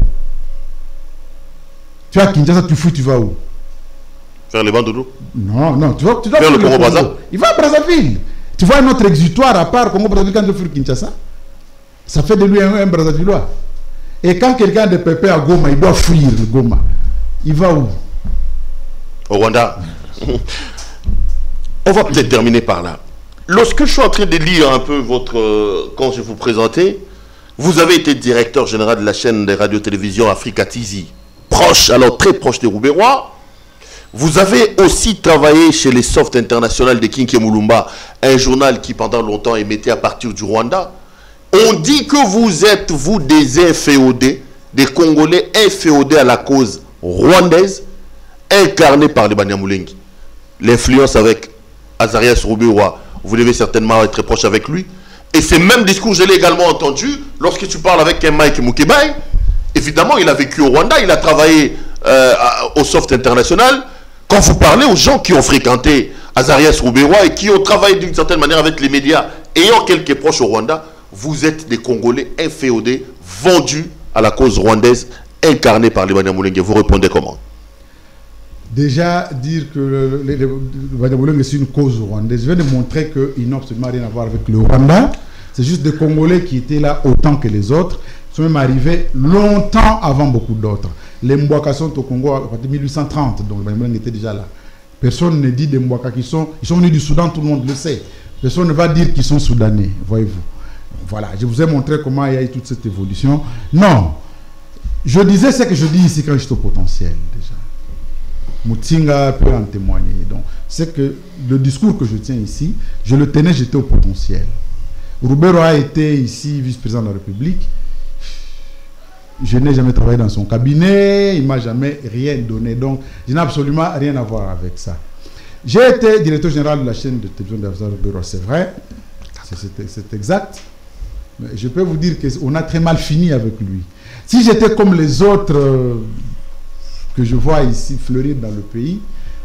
Speaker 3: Tu vas à Kinshasa, tu fous, tu vas où?
Speaker 2: Faire les bandoudous?
Speaker 3: Non, non, tu vas, tu dois
Speaker 2: faire le Congo Brazzaville.
Speaker 3: Il va à Brazzaville. Tu vois un autre exutoire à part Congo Brazzaville quand tu fais Kinshasa? Ça fait de lui un, un Brazzavillois. Et quand quelqu'un a des pépins à Goma, il doit fuir le Goma. Il va où?
Speaker 2: Au Rwanda. On va peut-être terminer par là. Lorsque je suis en train de lire un peu votre... Euh, quand je vous présentais, vous avez été directeur général de la chaîne de radio-télévision Africa T V, proche, alors très proche des Roubaix. Vous avez aussi travaillé chez les Soft International de Kinké Mulumba, un journal qui pendant longtemps émettait à partir du Rwanda. On dit que vous êtes, vous, des inféodés, des Congolais inféodés à la cause rwandaise, incarnés par les Banyamulenge. L'influence avec Azarias Ruberwa, vous devez certainement être très proche avec lui. Et ce même discours, je l'ai également entendu lorsque tu parles avec un Mike Mukebai. Évidemment, il a vécu au Rwanda, il a travaillé euh, au Soft International. Quand vous parlez aux gens qui ont fréquenté Azarias Ruberwa et qui ont travaillé d'une certaine manière avec les médias, ayant quelques proches au Rwanda, vous êtes des Congolais inféodés, vendus à la cause rwandaise, incarnés par les Banyamulenge. Vous répondez comment?
Speaker 3: Déjà, dire que le, le, le, le Banyamulenge c'est une cause rwandaise, je viens de montrer qu'ils n'ont absolument rien à voir avec le Rwanda. C'est juste des Congolais qui étaient là autant que les autres. Ils sont même arrivés longtemps avant beaucoup d'autres. Les Mbwaka sont au Congo à partir de mille huit cent trente, donc les Banyamulenge étaient déjà là. Personne ne dit des Mbwaka qui sont... Ils sont venus du Soudan, tout le monde le sait. Personne ne va dire qu'ils sont soudanais, voyez-vous. Voilà, je vous ai montré comment il y a eu toute cette évolution. Non, je disais ce que je dis ici quand j'étais au potentiel déjà. Moutinga peut en témoigner. Donc, c'est que le discours que je tiens ici, je le tenais, j'étais au potentiel. Roubero a été ici vice-président de la République. Je n'ai jamais travaillé dans son cabinet, il ne m'a jamais rien donné. Donc, je n'ai absolument rien à voir avec ça. J'ai été directeur général de la chaîne de télévision d'Alexandre Roubero, c'est vrai, c'est exact. Mais je peux vous dire qu'on a très mal fini avec lui. Si j'étais comme les autres euh, que je vois ici fleurir dans le pays,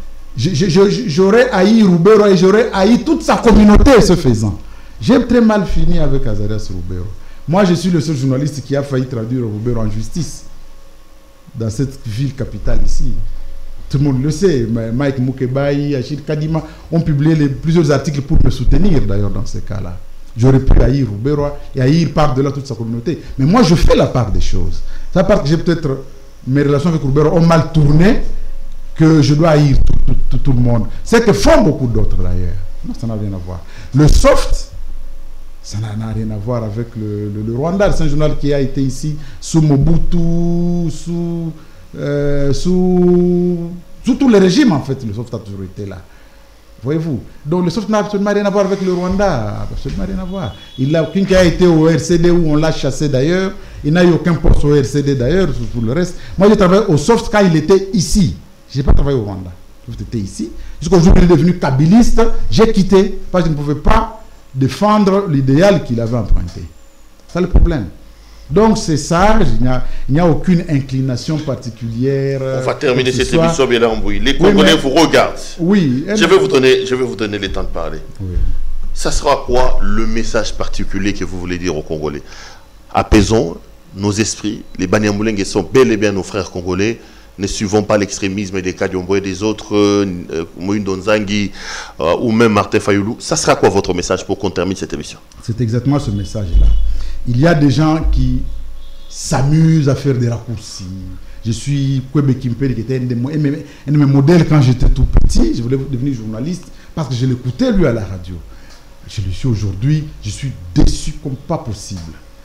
Speaker 3: j'aurais haï Roubero et j'aurais haï toute sa communauté ce faisant. J'ai très mal fini avec Azarias Roubero. Moi, je suis le seul journaliste qui a failli traduire Roubero en justice dans cette ville capitale ici. Tout le monde le sait. Mike Moukebaï, Achille Kadima ont publié les, plusieurs articles pour me soutenir d'ailleurs dans ces cas-là. J'aurais pu haïr Roubero et haïr par-delà toute sa communauté. Mais moi, je fais la part des choses. C'est part que j'ai peut-être mes relations avec Roubero ont mal tourné que je dois haïr tout, tout, tout, tout le monde. C'est que font beaucoup d'autres d'ailleurs. Non, ça n'a rien à voir. Le soft, ça n'a rien à voir avec le, le, le Rwanda. C'est un journal qui a été ici sous Mobutu, sous, euh, sous, sous tous les régimes en fait. Le soft a toujours été là. Voyez-vous. Donc le soft n'a absolument rien à voir avec le Rwanda. Absolument rien à voir. Il n'a aucun qui a été au R C D où on l'a chassé d'ailleurs. Il n'a eu aucun poste au R C D d'ailleurs, pour le reste. Moi j'ai travaillé au soft quand il était ici. Je n'ai pas travaillé au Rwanda. J'étais ici. Jusqu'au jour où il est devenu kabyliste, j'ai quitté parce que je ne pouvais pas défendre l'idéal qu'il avait emprunté. C'est le problème. Donc c'est ça, il n'y a, a aucune inclination particulière.
Speaker 2: On va terminer cette émission, bien Mbouy. Les Congolais oui, mais... vous regardent.
Speaker 3: Oui.
Speaker 2: Je vais, vous donner, je vais vous donner le temps de parler. Oui. Ça sera quoi le message particulier que vous voulez dire aux Congolais? Apaisons nos esprits. Les Banyamulenge sont bel et bien nos frères congolais. Ne suivons pas l'extrémisme des Kadiombo et des autres, euh, Moïne Donzangi euh, ou même Martin Fayoulou. Ça sera quoi votre message pour qu'on termine cette émission? C'est
Speaker 3: exactement ce message-là. Il y a des gens qui s'amusent à faire des raccourcis. Je suis Kwebe Kimpé, qui était un de, mes, un de mes modèles quand j'étais tout petit. Je voulais devenir journaliste parce que je l'écoutais lui à la radio. Je le suis aujourd'hui, je suis déçu comme pas possible.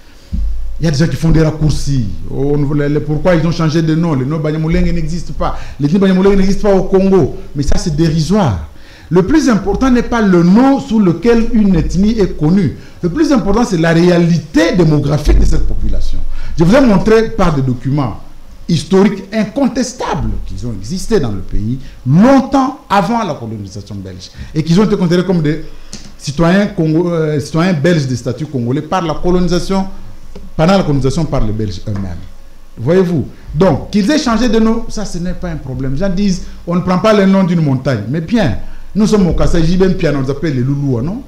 Speaker 3: Il y a des gens qui font des raccourcis. Oh, pourquoi ils ont changé de nom? Le nom Banyamulenge n'existe pas. L'ethnie Banyamulenge n'existe pas au Congo. Mais ça, c'est dérisoire. Le plus important n'est pas le nom sous lequel une ethnie est connue. Le plus important, c'est la réalité démographique de cette population. Je vous ai montré par des documents historiques incontestables qu'ils ont existé dans le pays longtemps avant la colonisation belge et qu'ils ont été considérés comme des citoyens, Congo, euh, citoyens belges de statut congolais par la colonisation pendant la colonisation par les Belges eux-mêmes. Voyez-vous? Donc, qu'ils aient changé de nom, ça, ce n'est pas un problème. Les gens disent, on ne prend pas le nom d'une montagne. Mais bien, nous sommes au Kassaï, même Piano, on nous appelle les Louloua, non?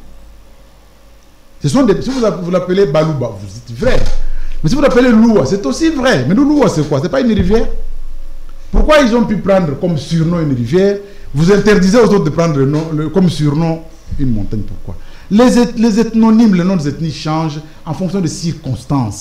Speaker 3: Ce sont des, si vous, vous l'appelez Balouba, vous êtes vrai. Mais si vous l'appelez Loua, c'est aussi vrai. Mais Louloua, c'est quoi? C'est pas une rivière? Pourquoi ils ont pu prendre comme surnom une rivière? Vous interdisez aux autres de prendre le nom, le, comme surnom une montagne. Pourquoi? Les, eth les ethnonymes, les noms des ethnies changent en fonction des circonstances.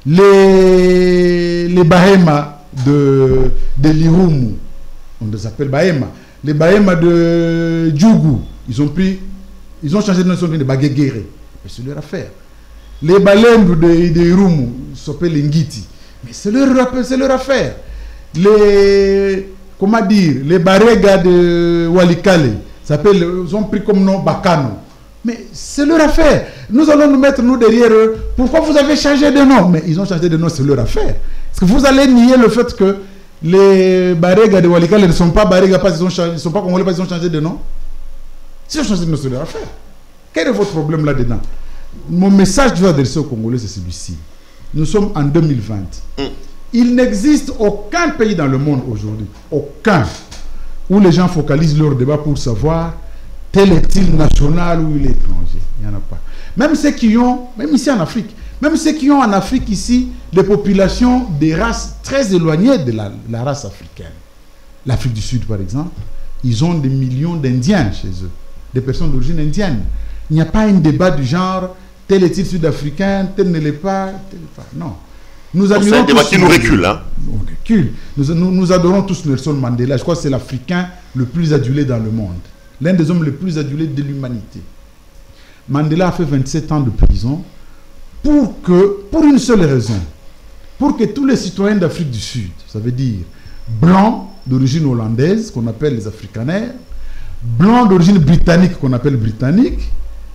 Speaker 3: Les, les Bahema de, de Lirumu, on les appelle Bahema. Les Bahema de Djougou, ils ont pris, ils ont changé de nom, ils sont venus de Bagégéré. Mais c'est leur affaire. Les Balendu de, de Irumu, ils s'appellent Ngiti. Mais c'est leur, leur affaire. Les, comment dire, les Barega de Walikale, ils ont pris comme nom Bakano. Mais c'est leur affaire. Nous allons nous mettre, nous, derrière eux. Pourquoi vous avez changé de nom? Mais ils ont changé de nom, c'est leur affaire. Est-ce que vous allez nier le fait que les Barega de Walikale ne sont pas Barega parce qu'ils ont changé, ne sont pas Congolais parce qu'ils ont changé de nom? S'ils ont changé de nom, c'est leur affaire. Quel est votre problème là-dedans? Mon message que je veux adresser aux Congolais, c'est celui-ci. Nous sommes en deux mille vingt. Mm. Il n'existe aucun pays dans le monde aujourd'hui, aucun, où les gens focalisent leur débat pour savoir tel est-il national ou il est étranger. Il n'y en a pas. Même ceux qui ont, même ici en Afrique, même ceux qui ont en Afrique ici des populations des races très éloignées de la, la race africaine. L'Afrique du Sud, par exemple, ils ont des millions d'Indiens chez eux, des personnes d'origine indienne. Il n'y a pas un débat du genre tel est-il sud-africain, tel ne l'est pas, tel n'est pas. Non. Nous admirons
Speaker 2: c'est un débat qui nous recule. Hein?
Speaker 3: On recule. Nous, nous, nous adorons tous Nelson Mandela. Je crois que c'est l'Africain le plus adulé dans le monde. L'un des hommes les plus adulés de l'humanité. Mandela a fait vingt-sept ans de prison pour que, pour une seule raison, pour que tous les citoyens d'Afrique du Sud, ça veut dire blancs d'origine hollandaise, qu'on appelle les africanaires, blancs d'origine britannique, qu'on appelle britanniques,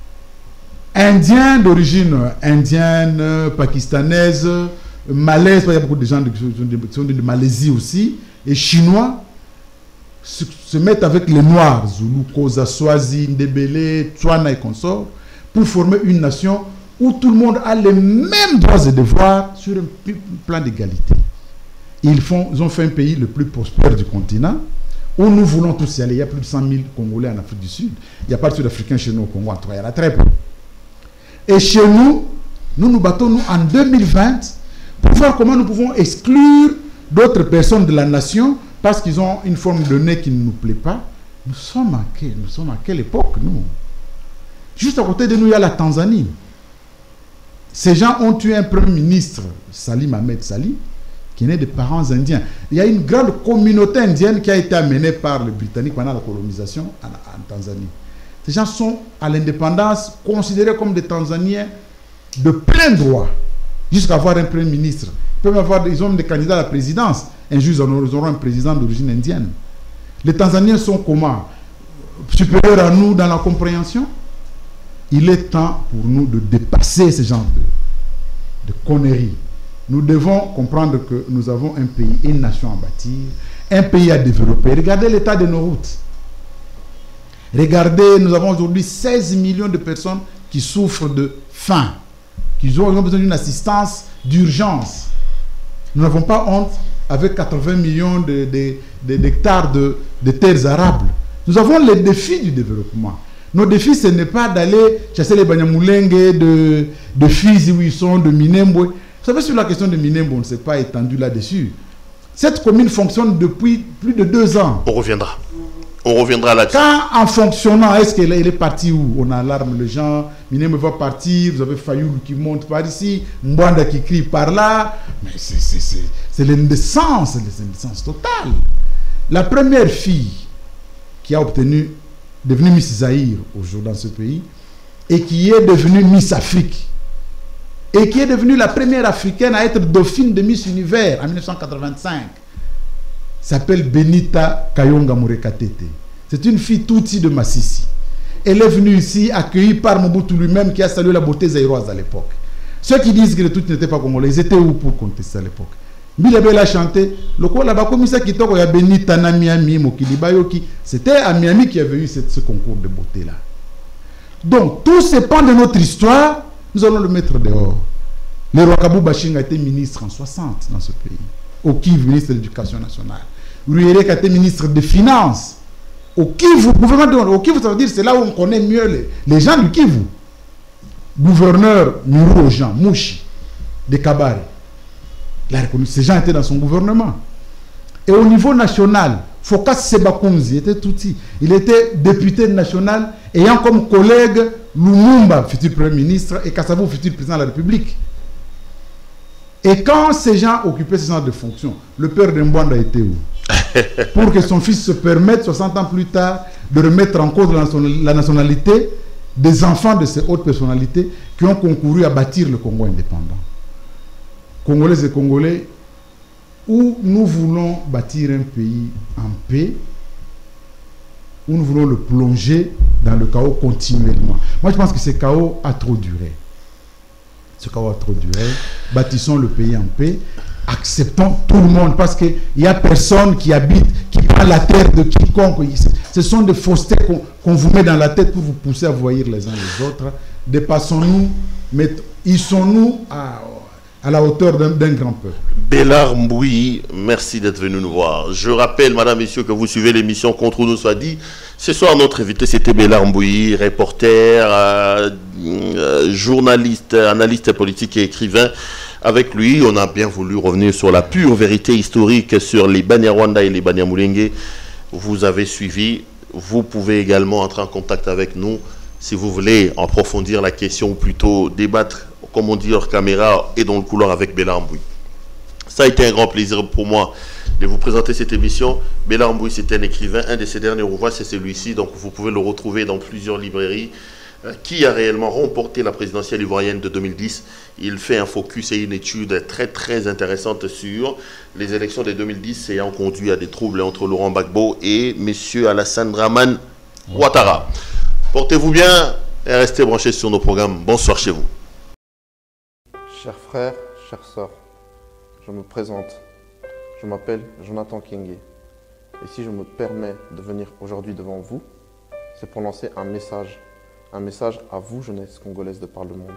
Speaker 3: indiens d'origine indienne, pakistanaise, malaise, il y a beaucoup de gens qui sont de, de Malaisie aussi, et chinois, se, se mettent avec les noirs, Zulu, Koza, Swazi, Ndebele, Tswana et consorts, pour former une nation où tout le monde a les mêmes droits et devoirs sur un plan d'égalité. Ils, font, ils ont fait un pays le plus prospère du continent, où nous voulons tous y aller. Il y a plus de cent mille Congolais en Afrique du Sud. Il n'y a pas de Sud-Africains chez nous au Congo, en tout cas, il y en a très peu. Et chez nous, nous nous battons nous, en deux mille vingt pour voir comment nous pouvons exclure d'autres personnes de la nation parce qu'ils ont une forme de nez qui ne nous plaît pas. Nous sommes à quelle, nous sommes à quelle époque, nous? Juste à côté de nous, il y a la Tanzanie. Ces gens ont tué un premier ministre, Salim Ahmed Salim, qui est né de parents indiens. Il y a une grande communauté indienne qui a été amenée par les Britanniques pendant la colonisation en, en Tanzanie. Ces gens sont à l'indépendance considérés comme des Tanzaniens de plein droit, jusqu'à avoir un premier ministre. Ils, peuvent avoir, ils ont des candidats à la présidence. Un jour, ils auront un président d'origine indienne. Les Tanzaniens sont comment? Supérieurs à nous dans la compréhension? Il est temps pour nous de dépasser ce genre de, de conneries. Nous devons comprendre que nous avons un pays, une nation à bâtir, un pays à développer. Regardez l'état de nos routes. Regardez, nous avons aujourd'hui seize millions de personnes qui souffrent de faim, qui ont, ils ont besoin d'une assistance d'urgence. Nous n'avons pas honte avec quatre-vingts millions de, de, de, d'hectares de, de terres arables. Nous avons les défis du développement. Nos défis, ce n'est pas d'aller chasser les Banyamulenge de, de Fizi où ils sont, de Minembwe. Vous savez, sur la question de Minembwe, on ne s'est pas étendu là-dessus. Cette commune fonctionne depuis plus de deux ans.
Speaker 2: On reviendra. On reviendra là-dessus.
Speaker 3: Quand, en fonctionnant, est-ce qu'elle est partie où? On alarme les gens, Minembwe va partir, vous avez Fayoulou qui monte par ici, Mbanda qui crie par là. Mais c'est l'indécence, l'indécence totale. La première fille qui a obtenu, devenue Miss Zaïre aujourd'hui dans ce pays, et qui est devenue Miss Afrique, et qui est devenue la première africaine à être dauphine de Miss Univers en mille neuf cent quatre-vingt-cinq, s'appelle Benita Kayonga Murekatete. C'est une fille Tutsi de Massissi. Elle est venue ici accueillie par Mobutu lui-même qui a salué la beauté zaïroise à l'époque. Ceux qui disent que les Tutsis n'étaient pas congolais, ils étaient où pour contester à l'époque? Bilabel a chanté, le quoi là-bas, comme ça qui toko ya Benita na Miami, Mokili Bayoki, c'était à Miami qu'il y avait eu ce, ce concours de beauté-là. Donc, tous ces pans de notre histoire, nous allons le mettre dehors. Le roi Kabou Bashing a été ministre en soixante dans ce pays. Au Kivu, ministre de l'Éducation nationale. Ruyerek a été ministre des Finances. Au Kivu, gouvernement de, au Kivu, ça veut dire c'est là où on connaît mieux les, les gens du Kivu. Gouverneur Muro Jean, Mouchi, de Kabare. Ces gens étaient dans son gouvernement. Et au niveau national, Fokas Sebakounzi était touti. Il était député national ayant comme collègue Lumumba, futur premier ministre, et Kassabou, futur président de la République. Et quand ces gens occupaient ce genre de fonctions, le père de Mbwanda était où? Pour que son fils se permette, soixante ans plus tard, de remettre en cause la nationalité des enfants de ces hautes personnalités qui ont concouru à bâtir le Congo indépendant. Congolais et Congolais, où nous voulons bâtir un pays en paix, où nous voulons le plonger dans le chaos continuellement. Moi, je pense que ce chaos a trop duré. Ce chaos a trop duré. Bâtissons le pays en paix. Acceptons tout le monde, parce qu'il n'y a personne qui habite, qui prend la terre de quiconque. Ce sont des faussetés qu'on qu'on vous met dans la tête pour vous pousser à voyer les uns les autres. Dépassons-nous, hissons-nous à... à la hauteur d'un grand peuple.
Speaker 2: Bélard Mbouyi, merci d'être venu nous voir. Je rappelle, madame, messieurs, que vous suivez l'émission Contre nous soit dit. Ce soir, notre invité, c'était Bélard Mbouyi, reporter, euh, euh, journaliste, analyste politique et écrivain. Avec lui, on a bien voulu revenir sur la pure vérité historique sur les Banyarwanda et les Banyamulenge. Vous avez suivi. Vous pouvez également entrer en contact avec nous si vous voulez approfondir la question ou plutôt débattre, comme on dit, hors caméra et dans le couloir avec Bélard Mbouyi. Ça a été un grand plaisir pour moi de vous présenter cette émission. Bélard Mbouyi, c'est un écrivain. Un de ses derniers ouvrages, c'est celui-ci. Donc, vous pouvez le retrouver dans plusieurs librairies. qui a réellement remporté la présidentielle ivoirienne de deux mille dix. Il fait un focus et une étude très très intéressante sur les élections de deux mille dix ayant conduit à des troubles entre Laurent Gbagbo et M. Alassane Dramane Ouattara. Portez-vous bien et restez branchés sur nos programmes. Bonsoir chez vous.
Speaker 4: Chers frères, chères sœurs, je me présente. Je m'appelle Jonathan Kenge. Et si je me permets de venir aujourd'hui devant vous, c'est pour lancer un message. Un message à vous, jeunesse congolaise de par le monde.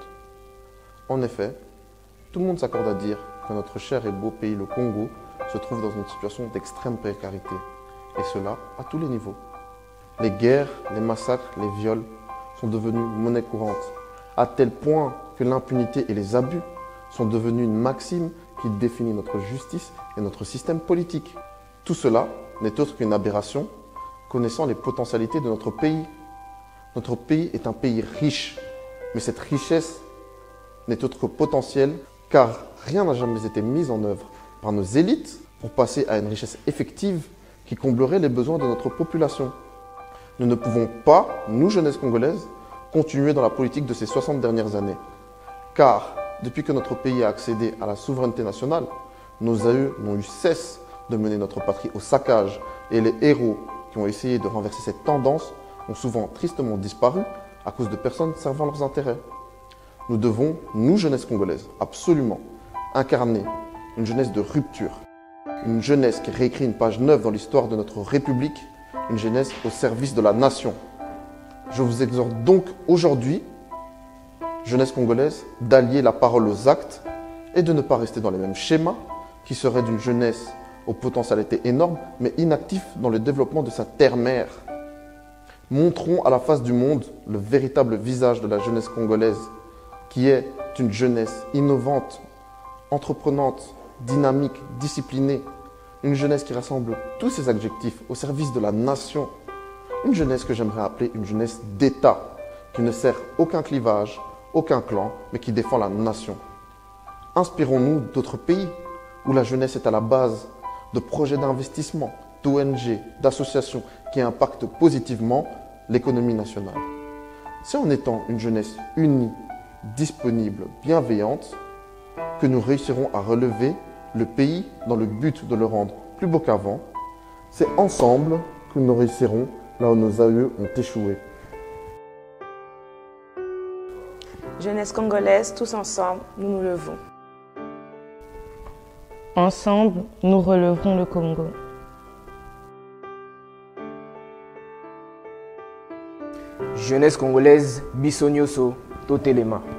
Speaker 4: En effet, tout le monde s'accorde à dire que notre cher et beau pays, le Congo, se trouve dans une situation d'extrême précarité. Et cela à tous les niveaux. Les guerres, les massacres, les viols sont devenus monnaie courante, à tel point que l'impunité et les abus sont devenus une maxime qui définit notre justice et notre système politique. Tout cela n'est autre qu'une aberration, connaissant les potentialités de notre pays. Notre pays est un pays riche, mais cette richesse n'est autre que potentielle, car rien n'a jamais été mis en œuvre par nos élites pour passer à une richesse effective qui comblerait les besoins de notre population. Nous ne pouvons pas, nous jeunesse congolaise, continuer dans la politique de ces soixante dernières années, car depuis que notre pays a accédé à la souveraineté nationale, nos aïeux n'ont eu cesse de mener notre patrie au saccage, et les héros qui ont essayé de renverser cette tendance ont souvent tristement disparu à cause de personnes servant leurs intérêts. Nous devons, nous jeunesse congolaise, absolument incarner une jeunesse de rupture, une jeunesse qui réécrit une page neuve dans l'histoire de notre République, une jeunesse au service de la nation. Je vous exhorte donc aujourd'hui, jeunesse congolaise, d'allier la parole aux actes et de ne pas rester dans les mêmes schémas qui seraient d'une jeunesse aux potentialités énormes, mais inactif dans le développement de sa terre-mère. Montrons à la face du monde le véritable visage de la jeunesse congolaise, qui est une jeunesse innovante, entreprenante, dynamique, disciplinée. Une jeunesse qui rassemble tous ces adjectifs au service de la nation. Une jeunesse que j'aimerais appeler une jeunesse d'État, qui ne sert aucun clivage, aucun clan, mais qui défend la nation. Inspirons-nous d'autres pays où la jeunesse est à la base de projets d'investissement, d'O N G, d'associations qui impactent positivement l'économie nationale. C'est en étant une jeunesse unie, disponible, bienveillante, que nous réussirons à relever le pays dans le but de le rendre plus beau qu'avant. C'est ensemble que nous réussirons là où nos aïeux ont échoué.
Speaker 5: Jeunesse congolaise, tous ensemble, nous nous levons.
Speaker 6: Ensemble, nous relèverons le Congo.
Speaker 7: Jeunesse congolaise, Bissonioso, Totelema.